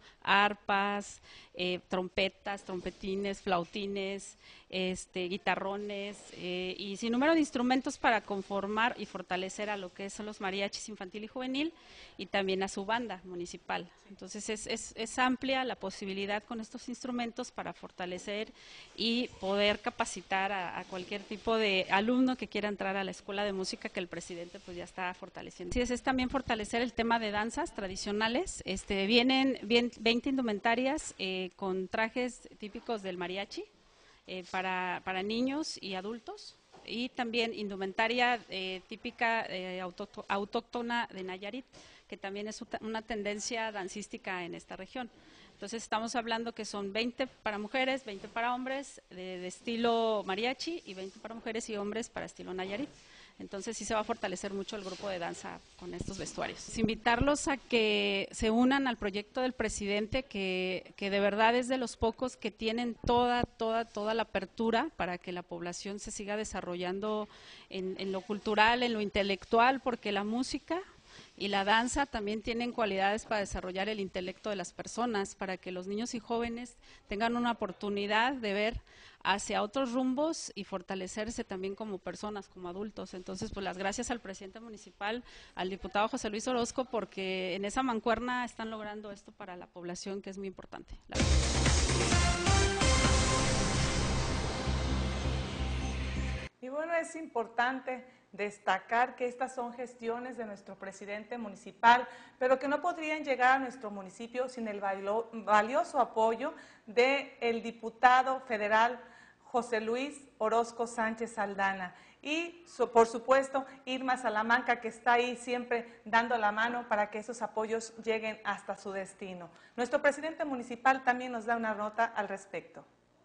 arpas, eh, trompetas, trompetines, flautines, este, guitarrones eh, y sin número de instrumentos para conformar y fortalecer a lo que son los mariachis infantil y juvenil y también a su banda municipal. Entonces es, es, es amplia la posibilidad con estos instrumentos para fortalecer y poder capacitar a, a cualquier tipo de alumno que quiera entrar a la escuela de música que el presidente pues ya está fortaleciendo. Sí, es, es también fortalecer el tema de danzas tradicionales. Este, vienen bien, veinte indumentarias eh, con trajes típicos del mariachi eh, para, para niños y adultos, y también indumentaria eh, típica eh, autóctona de Nayarit, que también es una tendencia dancística en esta región. Entonces estamos hablando que son veinte para mujeres, veinte para hombres de, de estilo mariachi y veinte para mujeres y hombres para estilo Nayarit. Entonces sí se va a fortalecer mucho el grupo de danza con estos vestuarios. Invitarlos a que se unan al proyecto del presidente, que, que de verdad es de los pocos que tienen toda, toda, toda la apertura para que la población se siga desarrollando en, en lo cultural, en lo intelectual, porque la música y la danza también tienen cualidades para desarrollar el intelecto de las personas, para que los niños y jóvenes tengan una oportunidad de ver hacia otros rumbos y fortalecerse también como personas, como adultos. Entonces, pues las gracias al presidente municipal, al diputado José Luis Orozco, porque en esa mancuerna están logrando esto para la población, que es muy importante. La Y bueno, es importante destacar que estas son gestiones de nuestro presidente municipal, pero que no podrían llegar a nuestro municipio sin el valioso apoyo del diputado federal José Luis Orozco Sánchez Aldana. Y, su, por supuesto, Irma Salamanca, que está ahí siempre dando la mano para que esos apoyos lleguen hasta su destino. Nuestro presidente municipal también nos da una nota al respecto.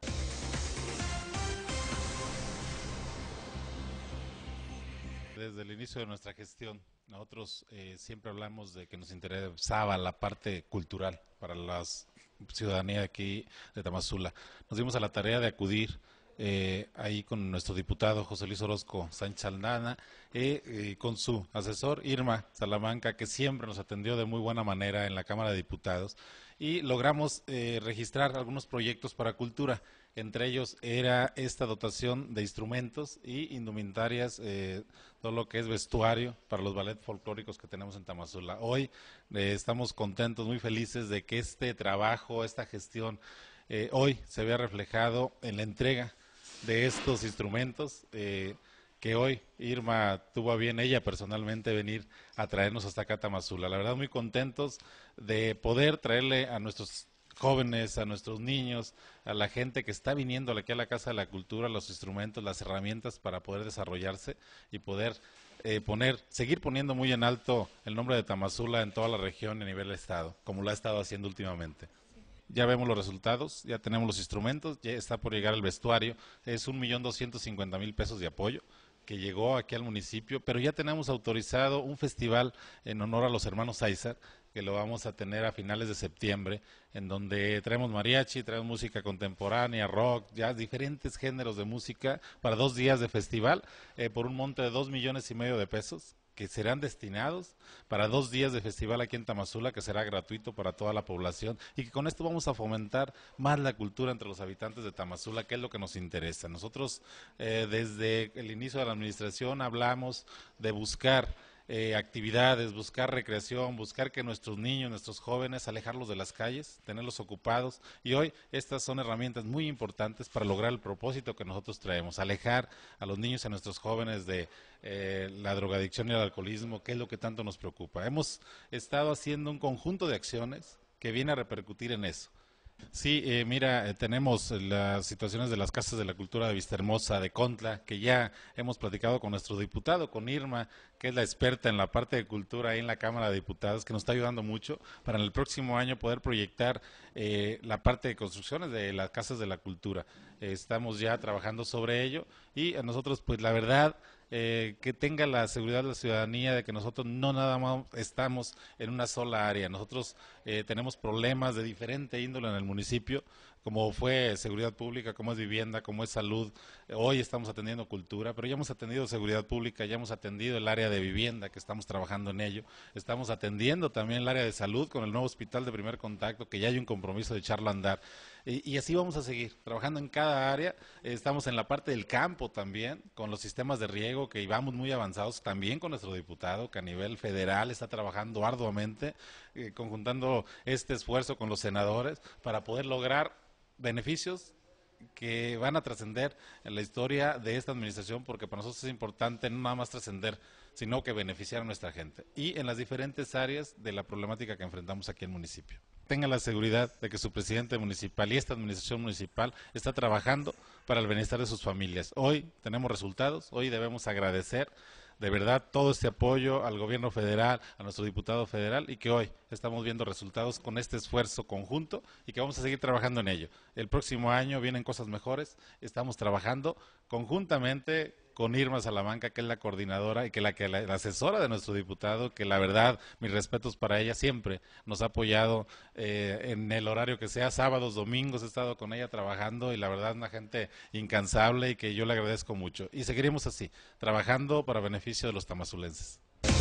Desde el inicio de nuestra gestión, nosotros eh, siempre hablamos de que nos interesaba la parte cultural para la ciudadanía de aquí de Tamazula. Nos dimos a la tarea de acudir eh, ahí con nuestro diputado José Luis Orozco Sánchez Aldana y eh, con su asesor Irma Salamanca, que siempre nos atendió de muy buena manera en la Cámara de Diputados, y logramos eh, registrar algunos proyectos para cultura. Entre ellos era esta dotación de instrumentos y indumentarias, eh, todo lo que es vestuario para los ballet folclóricos que tenemos en Tamazula. Hoy eh, estamos contentos, muy felices de que este trabajo, esta gestión, eh, hoy se vea reflejado en la entrega de estos instrumentos, eh, que hoy Irma tuvo a bien ella personalmente venir a traernos hasta acá a Tamazula. La verdad, muy contentos de poder traerle a nuestros jóvenes, a nuestros niños, a la gente que está viniendo aquí a la Casa de la Cultura, los instrumentos, las herramientas para poder desarrollarse y poder eh, poner, seguir poniendo muy en alto el nombre de Tamazula en toda la región y a nivel estado, como lo ha estado haciendo últimamente. Ya vemos los resultados, ya tenemos los instrumentos, ya está por llegar el vestuario, es un millón doscientos cincuenta mil pesos de apoyo que llegó aquí al municipio, pero ya tenemos autorizado un festival en honor a los hermanos Aizar, que lo vamos a tener a finales de septiembre, en donde traemos mariachi, traemos música contemporánea, rock, ya diferentes géneros de música para dos días de festival, eh, por un monte de dos millones y medio de pesos, que serán destinados para dos días de festival aquí en Tamazula, que será gratuito para toda la población, y que con esto vamos a fomentar más la cultura entre los habitantes de Tamazula, que es lo que nos interesa. Nosotros eh, desde el inicio de la administración hablamos de buscar Eh, actividades, buscar recreación, buscar que nuestros niños, nuestros jóvenes, alejarlos de las calles, tenerlos ocupados, y hoy estas son herramientas muy importantes para lograr el propósito que nosotros traemos, alejar a los niños y a nuestros jóvenes de eh, la drogadicción y el alcoholismo, que es lo que tanto nos preocupa. Hemos estado haciendo un conjunto de acciones que viene a repercutir en eso. Sí, eh, mira, eh, tenemos las situaciones de las Casas de la Cultura de Vistahermosa, de Contla, que ya hemos platicado con nuestro diputado, con Irma, que es la experta en la parte de cultura ahí en la Cámara de Diputados, que nos está ayudando mucho para en el próximo año poder proyectar eh, la parte de construcciones de las Casas de la Cultura. Eh, estamos ya trabajando sobre ello y a nosotros, pues la verdad, Eh, que tenga la seguridad de la ciudadanía de que nosotros no nada más estamos en una sola área. Nosotros eh, tenemos problemas de diferente índole en el municipio, como fue seguridad pública, como es vivienda, como es salud. Hoy estamos atendiendo cultura, pero ya hemos atendido seguridad pública, ya hemos atendido el área de vivienda, que estamos trabajando en ello. Estamos atendiendo también el área de salud con el nuevo hospital de primer contacto, que ya hay un compromiso de echarlo a andar. Y, y así vamos a seguir, trabajando en cada área. Eh, estamos en la parte del campo también, con los sistemas de riego, que vamos muy avanzados, también con nuestro diputado, que a nivel federal está trabajando arduamente, eh, conjuntando este esfuerzo con los senadores para poder lograr beneficios que van a trascender en la historia de esta administración, porque para nosotros es importante no nada más trascender, sino que beneficiar a nuestra gente y en las diferentes áreas de la problemática que enfrentamos aquí en el municipio. Tenga la seguridad de que su presidente municipal y esta administración municipal está trabajando para el bienestar de sus familias. Hoy tenemos resultados, hoy debemos agradecer de verdad todo este apoyo al gobierno federal, a nuestro diputado federal, y que hoy estamos viendo resultados con este esfuerzo conjunto y que vamos a seguir trabajando en ello. El próximo año vienen cosas mejores, estamos trabajando conjuntamente con Irma Salamanca, que es la coordinadora y que la que la, la asesora de nuestro diputado, que la verdad, mis respetos para ella, siempre nos ha apoyado eh, en el horario que sea, sábados, domingos, he estado con ella trabajando y la verdad una gente incansable y que yo le agradezco mucho. Y seguiremos así, trabajando para beneficio de los tamazulenses.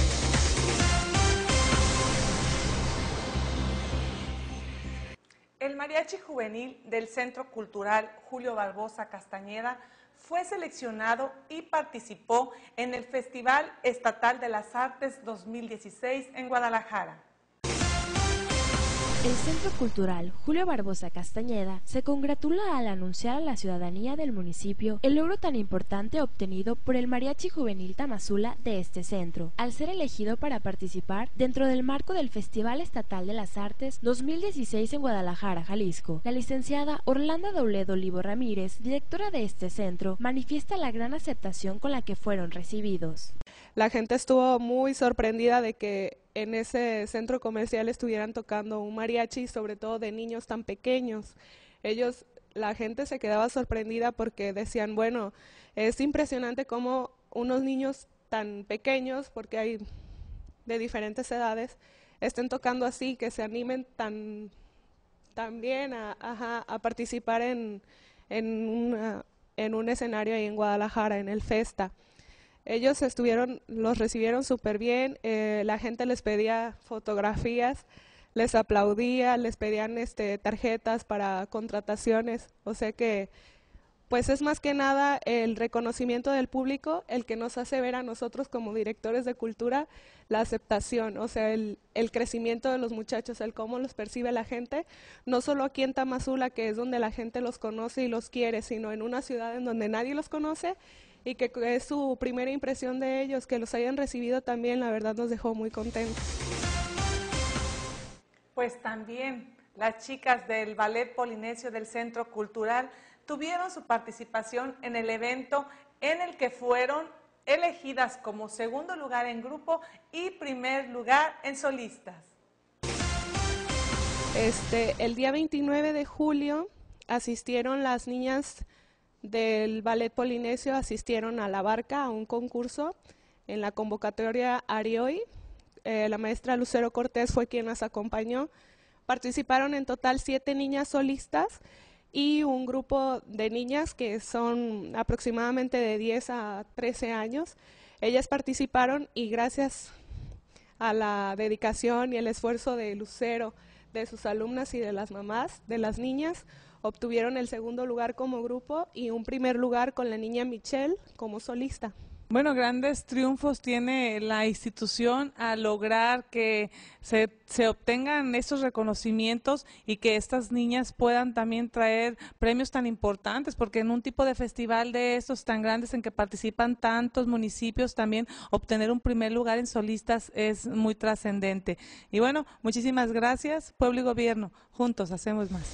El mariachi juvenil del Centro Cultural Julio Barbosa Castañeda fue seleccionado y participó en el Festival Estatal de las Artes dos mil dieciséis en Guadalajara. El Centro Cultural Julio Barbosa Castañeda se congratula al anunciar a la ciudadanía del municipio el logro tan importante obtenido por el Mariachi Juvenil Tamazula de este centro, al ser elegido para participar dentro del marco del Festival Estatal de las Artes dos mil dieciséis en Guadalajara, Jalisco. La licenciada Orlando Dobledo Olivo Ramírez, directora de este centro, manifiesta la gran aceptación con la que fueron recibidos. La gente estuvo muy sorprendida de que en ese centro comercial estuvieran tocando un mariachi, sobre todo de niños tan pequeños. Ellos, la gente se quedaba sorprendida porque decían, bueno, es impresionante cómo unos niños tan pequeños, porque hay de diferentes edades, estén tocando así, que se animen tan, tan bien a, a, a participar en, en, una, en un escenario ahí en Guadalajara, en el Festa. Ellos estuvieron, los recibieron súper bien, eh, la gente les pedía fotografías, les aplaudía, les pedían este, tarjetas para contrataciones, o sea que pues es más que nada el reconocimiento del público el que nos hace ver a nosotros como directores de cultura la aceptación, o sea, el, el crecimiento de los muchachos, el cómo los percibe la gente, no solo aquí en Tamazula, que es donde la gente los conoce y los quiere, sino en una ciudad en donde nadie los conoce y que es su primera impresión de ellos, que los hayan recibido también, la verdad nos dejó muy contentos. Pues también las chicas del Ballet Polinesio del Centro Cultural tuvieron su participación en el evento en el que fueron elegidas como segundo lugar en grupo y primer lugar en solistas. Este, el día veintinueve de julio asistieron las niñas del Ballet Polinesio, asistieron a La Barca a un concurso en la convocatoria Arioy. Eh, la maestra Lucero Cortés fue quien las acompañó. Participaron en total siete niñas solistas y un grupo de niñas que son aproximadamente de diez a trece años. Ellas participaron y gracias a la dedicación y el esfuerzo de Lucero, de sus alumnas y de las mamás de las niñas, obtuvieron el segundo lugar como grupo y un primer lugar con la niña Michelle como solista. Bueno, grandes triunfos tiene la institución al lograr que se, se obtengan estos reconocimientos y que estas niñas puedan también traer premios tan importantes, porque en un tipo de festival de estos tan grandes en que participan tantos municipios, también obtener un primer lugar en solistas es muy trascendente. Y bueno, muchísimas gracias, pueblo y gobierno, juntos hacemos más.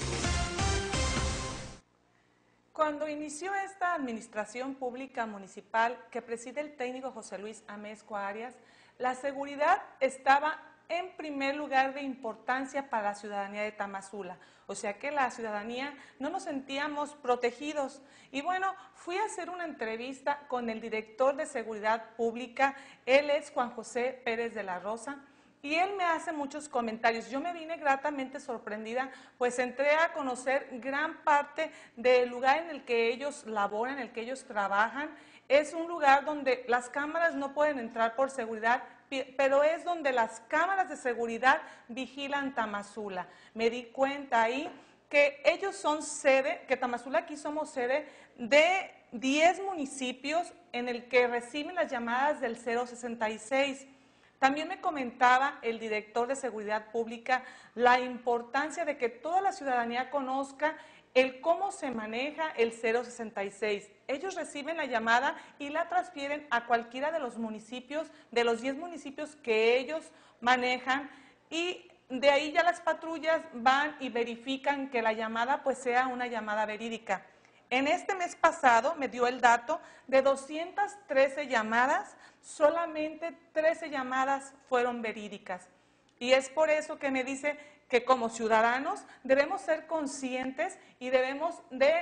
Cuando inició esta administración pública municipal que preside el técnico José Luis Amezcua Arias, la seguridad estaba en primer lugar de importancia para la ciudadanía de Tamazula. O sea que la ciudadanía no nos sentíamos protegidos. Y bueno, fui a hacer una entrevista con el director de Seguridad Pública, él es Juan José Pérez de la Rosa, y él me hace muchos comentarios. Yo me vine gratamente sorprendida, pues entré a conocer gran parte del lugar en el que ellos laboran, en el que ellos trabajan. Es un lugar donde las cámaras no pueden entrar por seguridad, pero es donde las cámaras de seguridad vigilan Tamazula. Me di cuenta ahí que ellos son sede, que Tamazula aquí somos sede de diez municipios en el que reciben las llamadas del cero sesenta y seis. También me comentaba el director de Seguridad Pública la importancia de que toda la ciudadanía conozca el cómo se maneja el cero sesenta y seis. Ellos reciben la llamada y la transfieren a cualquiera de los municipios, de los diez municipios que ellos manejan, y de ahí ya las patrullas van y verifican que la llamada pues sea una llamada verídica. En este mes pasado me dio el dato de doscientas trece llamadas, solamente trece llamadas fueron verídicas. Y es por eso que me dice que como ciudadanos debemos ser conscientes y debemos de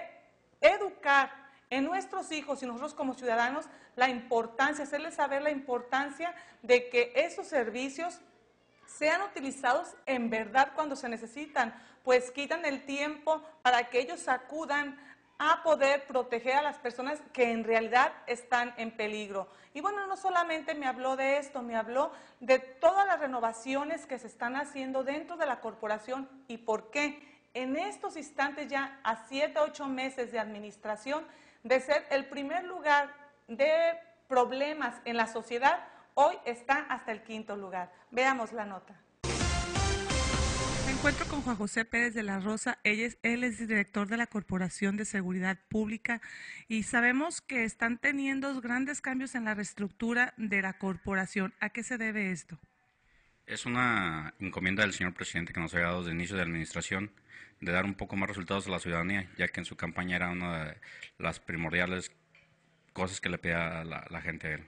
educar en nuestros hijos y nosotros como ciudadanos la importancia, hacerles saber la importancia de que esos servicios sean utilizados en verdad cuando se necesitan, pues quitan el tiempo para que ellos acudan a poder proteger a las personas que en realidad están en peligro. Y bueno, no solamente me habló de esto, me habló de todas las renovaciones que se están haciendo dentro de la corporación y por qué en estos instantes ya a siete, ocho meses de administración, de ser el primer lugar de problemas en la sociedad, hoy está hasta el quinto lugar. Veamos la nota. Me encuentro con Juan José Pérez de la Rosa. Él es, él es director de la Corporación de Seguridad Pública y sabemos que están teniendo grandes cambios en la reestructura de la corporación. ¿A qué se debe esto? Es una encomienda del señor presidente que nos ha dado desde el inicio de la administración de dar un poco más resultados a la ciudadanía, ya que en su campaña era una de las primordiales cosas que le pedía la, la gente a él.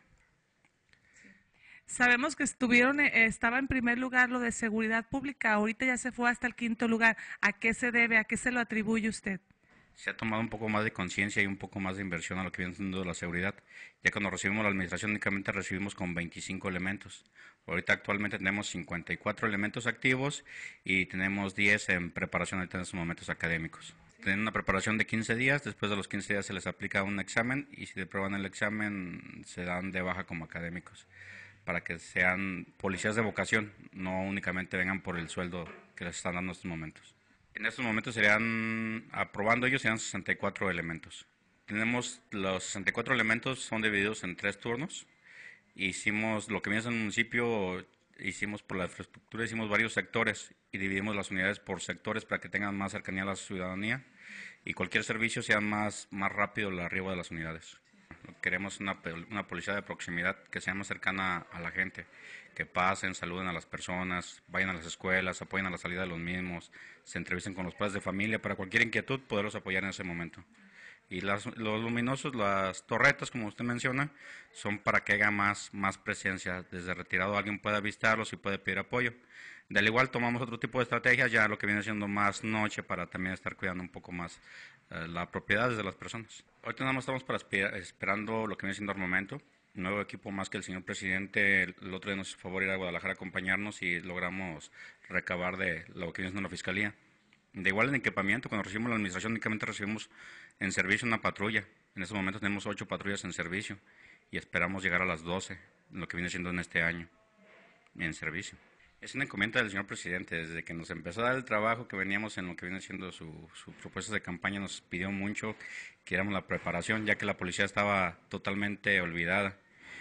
Sabemos que estuvieron, eh, estaba en primer lugar lo de seguridad pública, ahorita ya se fue hasta el quinto lugar. ¿A qué se debe? ¿A qué se lo atribuye usted? Se ha tomado un poco más de conciencia y un poco más de inversión a lo que viene siendo la seguridad. Ya cuando recibimos la administración únicamente recibimos con veinticinco elementos. Ahorita actualmente tenemos cincuenta y cuatro elementos activos y tenemos diez en preparación ahorita en estos momentos académicos. Tienen una preparación de quince días, después de los quince días se les aplica un examen y si aprueban el examen se dan de baja como académicos, para que sean policías de vocación, no únicamente vengan por el sueldo que les están dando en estos momentos. En estos momentos serían, aprobando ellos, serían sesenta y cuatro elementos. Tenemos los sesenta y cuatro elementos, son divididos en tres turnos. Hicimos, lo que viene en el municipio, hicimos por la infraestructura, hicimos varios sectores y dividimos las unidades por sectores para que tengan más cercanía a la ciudadanía y cualquier servicio sea más, más rápido el arribo de las unidades. Queremos una, una policía de proximidad que sea más cercana a la gente, que pasen, saluden a las personas, vayan a las escuelas, apoyen a la salida de los mismos, se entrevisten con los padres de familia, para cualquier inquietud poderlos apoyar en ese momento. Y las, los luminosos, las torretas, como usted menciona, son para que haya más, más presencia. Desde retirado alguien puede avistarlos y puede pedir apoyo. Del igual tomamos otro tipo de estrategias, ya lo que viene siendo más noche, para también estar cuidando un poco más eh, las propiedades de las personas. Ahorita nada más estamos para esperar, esperando lo que viene siendo armamento. Un nuevo equipo más que el señor presidente, el otro día nos hizo favor ir a Guadalajara a acompañarnos y logramos recabar de lo que viene siendo la fiscalía. De igual en equipamiento, cuando recibimos la administración únicamente recibimos en servicio una patrulla. En este momento tenemos ocho patrullas en servicio y esperamos llegar a las doce, lo que viene siendo en este año, en servicio. Es una encomienda del señor presidente, desde que nos empezó a dar el trabajo que veníamos en lo que viene siendo su, su propuesta de campaña, nos pidió mucho que éramos la preparación, ya que la policía estaba totalmente olvidada.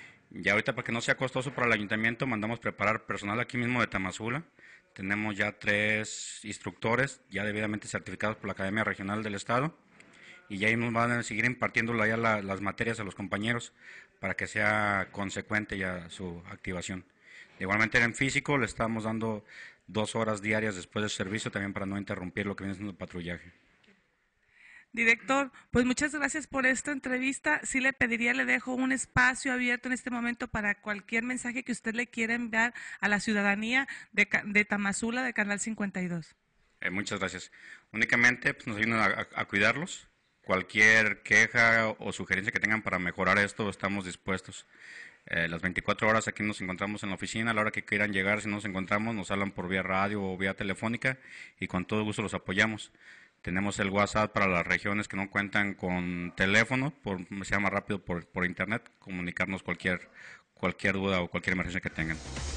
Y ahorita, para que no sea costoso para el ayuntamiento, mandamos preparar personal aquí mismo de Tamazula. Tenemos ya tres instructores ya debidamente certificados por la Academia Regional del Estado y ya ahí nos van a seguir impartiendo ya la, las materias a los compañeros para que sea consecuente ya su activación. Igualmente en físico le estamos dando dos horas diarias después del servicio también para no interrumpir lo que viene siendo el patrullaje. Director, pues muchas gracias por esta entrevista. Sí le pediría, le dejo un espacio abierto en este momento para cualquier mensaje que usted le quiera enviar a la ciudadanía de, de Tamazula, de Canal cincuenta y dos. Eh, muchas gracias. Únicamente pues, nos ayudan a, a, a cuidarlos. Cualquier queja o sugerencia que tengan para mejorar esto, estamos dispuestos. Eh, las veinticuatro horas aquí nos encontramos en la oficina, a la hora que quieran llegar, si no nos encontramos, nos hablan por vía radio o vía telefónica y con todo gusto los apoyamos. Tenemos el WhatsApp para las regiones que no cuentan con teléfono, por, sea más rápido por, por internet, comunicarnos cualquier, cualquier duda o cualquier emergencia que tengan.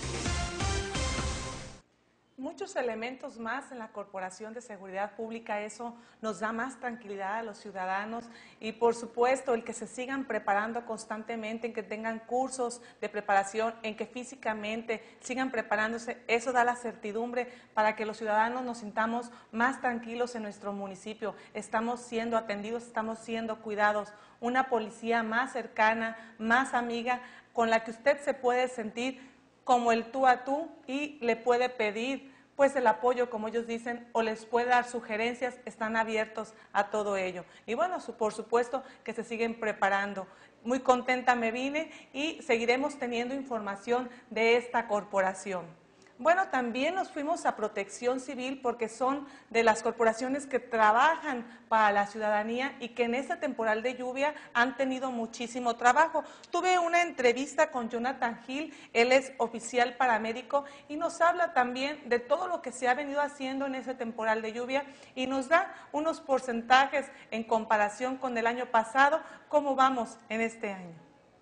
Muchos elementos más en la Corporación de Seguridad Pública, eso nos da más tranquilidad a los ciudadanos y por supuesto el que se sigan preparando constantemente, en que tengan cursos de preparación, en que físicamente sigan preparándose, eso da la certidumbre para que los ciudadanos nos sintamos más tranquilos en nuestro municipio, estamos siendo atendidos, estamos siendo cuidados, una policía más cercana, más amiga, con la que usted se puede sentir como el tú a tú y le puede pedir pues el apoyo, como ellos dicen, o les puede dar sugerencias, están abiertos a todo ello. Y bueno, su, por supuesto que se siguen preparando. Muy contenta me vine y seguiremos teniendo información de esta corporación. Bueno, también nos fuimos a Protección Civil porque son de las corporaciones que trabajan para la ciudadanía y que en esta temporal de lluvia han tenido muchísimo trabajo. Tuve una entrevista con Jonathan Gil, él es oficial paramédico y nos habla también de todo lo que se ha venido haciendo en ese temporal de lluvia y nos da unos porcentajes en comparación con el año pasado, cómo vamos en este año.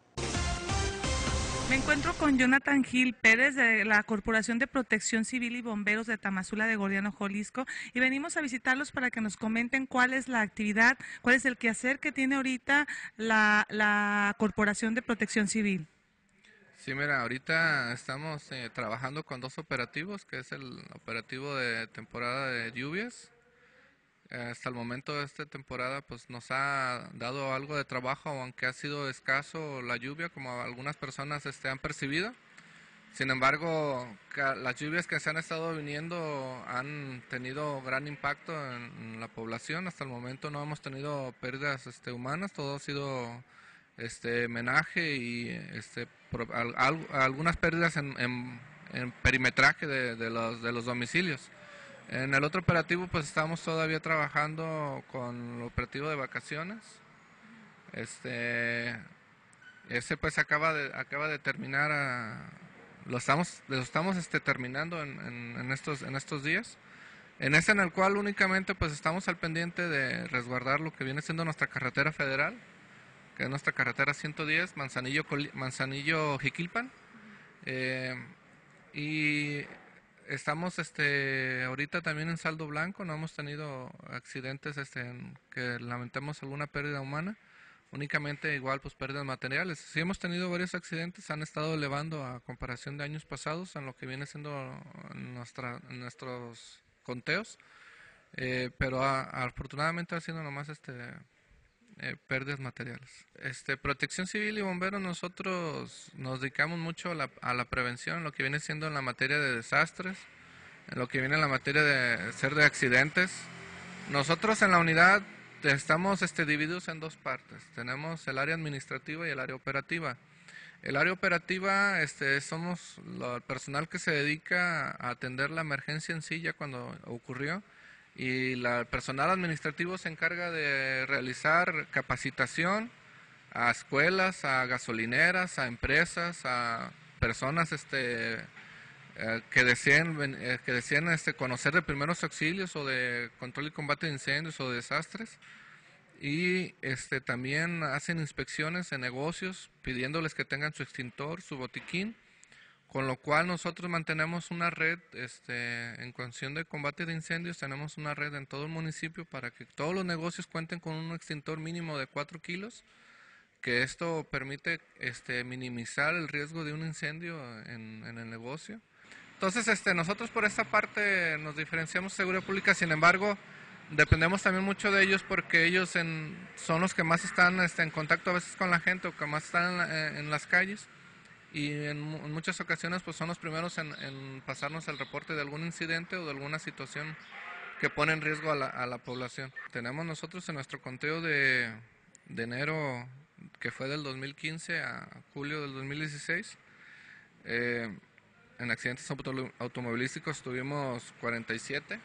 Me encuentro con Jonathan Gil Pérez de la Corporación de Protección Civil y Bomberos de Tamazula de Gordiano, Jalisco, y venimos a visitarlos para que nos comenten cuál es la actividad, cuál es el quehacer que tiene ahorita la, la Corporación de Protección Civil. Sí, mira, ahorita estamos eh, trabajando con dos operativos, que es el operativo de temporada de lluvias. Eh, hasta el momento de esta temporada pues nos ha dado algo de trabajo, aunque ha sido escaso la lluvia, como algunas personas este, han percibido. Sin embargo, las lluvias que se han estado viniendo han tenido gran impacto en, en la población. Hasta el momento no hemos tenido pérdidas este, humanas, todo ha sido este homenaje y este, pro, al, al, algunas pérdidas en, en, en perimetraje de, de, los, de los domicilios. En el otro operativo pues estamos todavía trabajando con el operativo de vacaciones. Este, ese pues acaba de, acaba de terminar a... Lo estamos, lo estamos este, terminando en, en, en, estos, en estos días. En ese en el cual únicamente pues estamos al pendiente de resguardar lo que viene siendo nuestra carretera federal, que es nuestra carretera ciento diez, Manzanillo, Manzanillo Jiquilpan. Eh, y estamos este, ahorita también en saldo blanco, no hemos tenido accidentes este, en que lamentemos alguna pérdida humana. Únicamente igual pues pérdidas materiales. Sí hemos tenido varios accidentes, han estado elevando a comparación de años pasados en lo que viene siendo nuestra, nuestros conteos, eh, pero a, afortunadamente ha sido nomás este, eh, pérdidas materiales. Este, Protección Civil y Bomberos, nosotros nos dedicamos mucho a la, a la prevención, en lo que viene siendo en la materia de desastres, en lo que viene en la materia de ser de accidentes. Nosotros en la unidad estamos este, divididos en dos partes. Tenemos el área administrativa y el área operativa. El área operativa este, somos lo, el personal que se dedica a atender la emergencia en sí ya cuando ocurrió, y la, el personal administrativo se encarga de realizar capacitación a escuelas, a gasolineras, a empresas, a personas este, eh, que deseen, eh, que deseen este, conocer de primeros auxilios o de control y combate de incendios o de desastres. Y este, también hacen inspecciones en negocios pidiéndoles que tengan su extintor, su botiquín, con lo cual nosotros mantenemos una red este, en cuestión de combate de incendios, tenemos una red en todo el municipio para que todos los negocios cuenten con un extintor mínimo de cuatro kilos, que esto permite este, minimizar el riesgo de un incendio en, en el negocio. Entonces este, nosotros por esta parte nos diferenciamos de seguridad pública, sin embargo dependemos también mucho de ellos porque ellos en, son los que más están este, en contacto a veces con la gente o que más están en, la, en las calles, y en, en muchas ocasiones pues son los primeros en, en pasarnos el reporte de algún incidente o de alguna situación que pone en riesgo a la, a la población. Tenemos nosotros en nuestro conteo de, de enero, que fue del dos mil quince a julio del dos mil dieciséis, eh, en accidentes auto, automovilísticos tuvimos cuarenta y siete.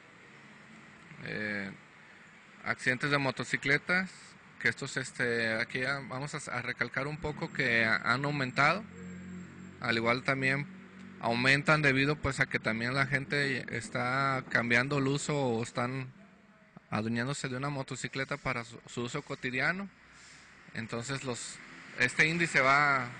Eh, accidentes de motocicletas, que estos este aquí vamos a, a recalcar un poco que han aumentado, al igual también aumentan debido pues a que también la gente está cambiando el uso o están adueñándose de una motocicleta para su, su uso cotidiano. Entonces los este índice va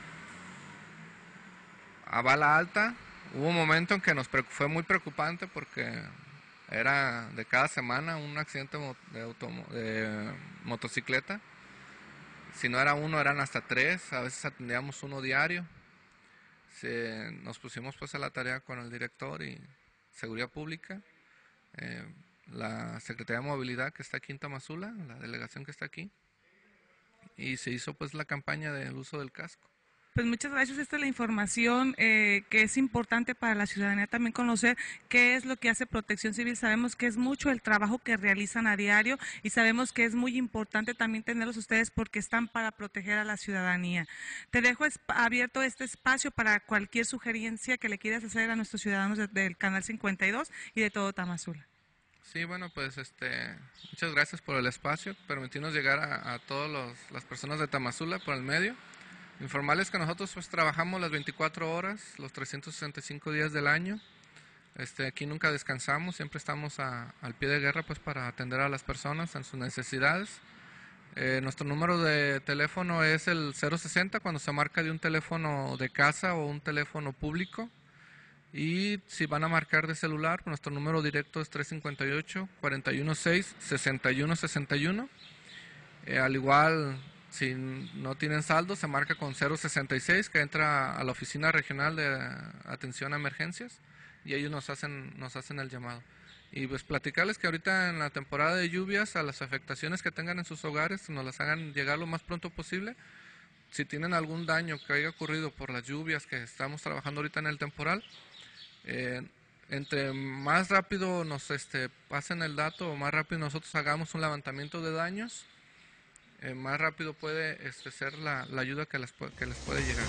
a bala alta. Hubo un momento en que nos fue muy preocupante porque era de cada semana un accidente de, automo, de motocicleta. Si no era uno, eran hasta tres. A veces atendíamos uno diario. Se, nos pusimos pues a la tarea con el director y Seguridad Pública, eh, la Secretaría de Movilidad que está aquí en Tamazula, la delegación que está aquí, y se hizo pues la campaña del uso del casco. Pues muchas gracias. Esta es la información eh, que es importante para la ciudadanía también conocer qué es lo que hace Protección Civil. Sabemos que es mucho el trabajo que realizan a diario y sabemos que es muy importante también tenerlos ustedes porque están para proteger a la ciudadanía. Te dejo abierto este espacio para cualquier sugerencia que le quieras hacer a nuestros ciudadanos de, del Canal cincuenta y dos y de todo Tamazula. Sí, bueno, pues este, muchas gracias por el espacio, permitirnos llegar a, a todas las personas de Tamazula por el medio. Informarles que nosotros pues trabajamos las veinticuatro horas, los trescientos sesenta y cinco días del año. Este, aquí nunca descansamos, siempre estamos a, al pie de guerra pues para atender a las personas en sus necesidades. Eh, nuestro número de teléfono es el cero sesenta cuando se marca de un teléfono de casa o un teléfono público. Y si van a marcar de celular, nuestro número directo es tres cinco ocho, cuatro uno seis, seis uno seis uno. Eh, al igual Si no tienen saldo, se marca con cero sesenta y seis, que entra a la Oficina Regional de Atención a Emergencias, y ellos nos hacen, nos hacen el llamado. Y pues platicarles que ahorita en la temporada de lluvias, a las afectaciones que tengan en sus hogares, nos las hagan llegar lo más pronto posible. Si tienen algún daño que haya ocurrido por las lluvias que estamos trabajando ahorita en el temporal, eh, entre más rápido nos este, pasen el dato o más rápido nosotros hagamos un levantamiento de daños, eh, más rápido puede este, ser la, la ayuda que les, que les puede llegar.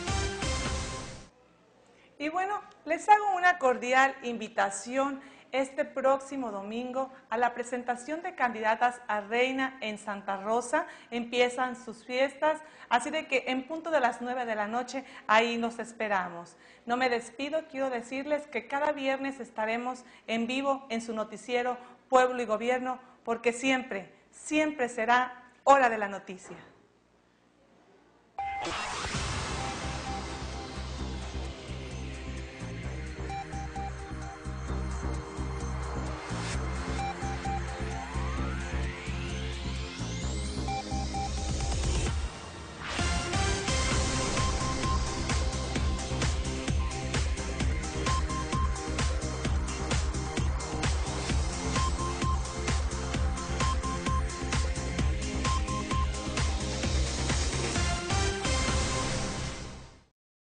Y bueno, les hago una cordial invitación este próximo domingo a la presentación de candidatas a reina en Santa Rosa. Empiezan sus fiestas, así de que en punto de las nueve de la noche ahí nos esperamos. No me despido, quiero decirles que cada viernes estaremos en vivo en su noticiero Pueblo y Gobierno, porque siempre, siempre será hora de la noticia.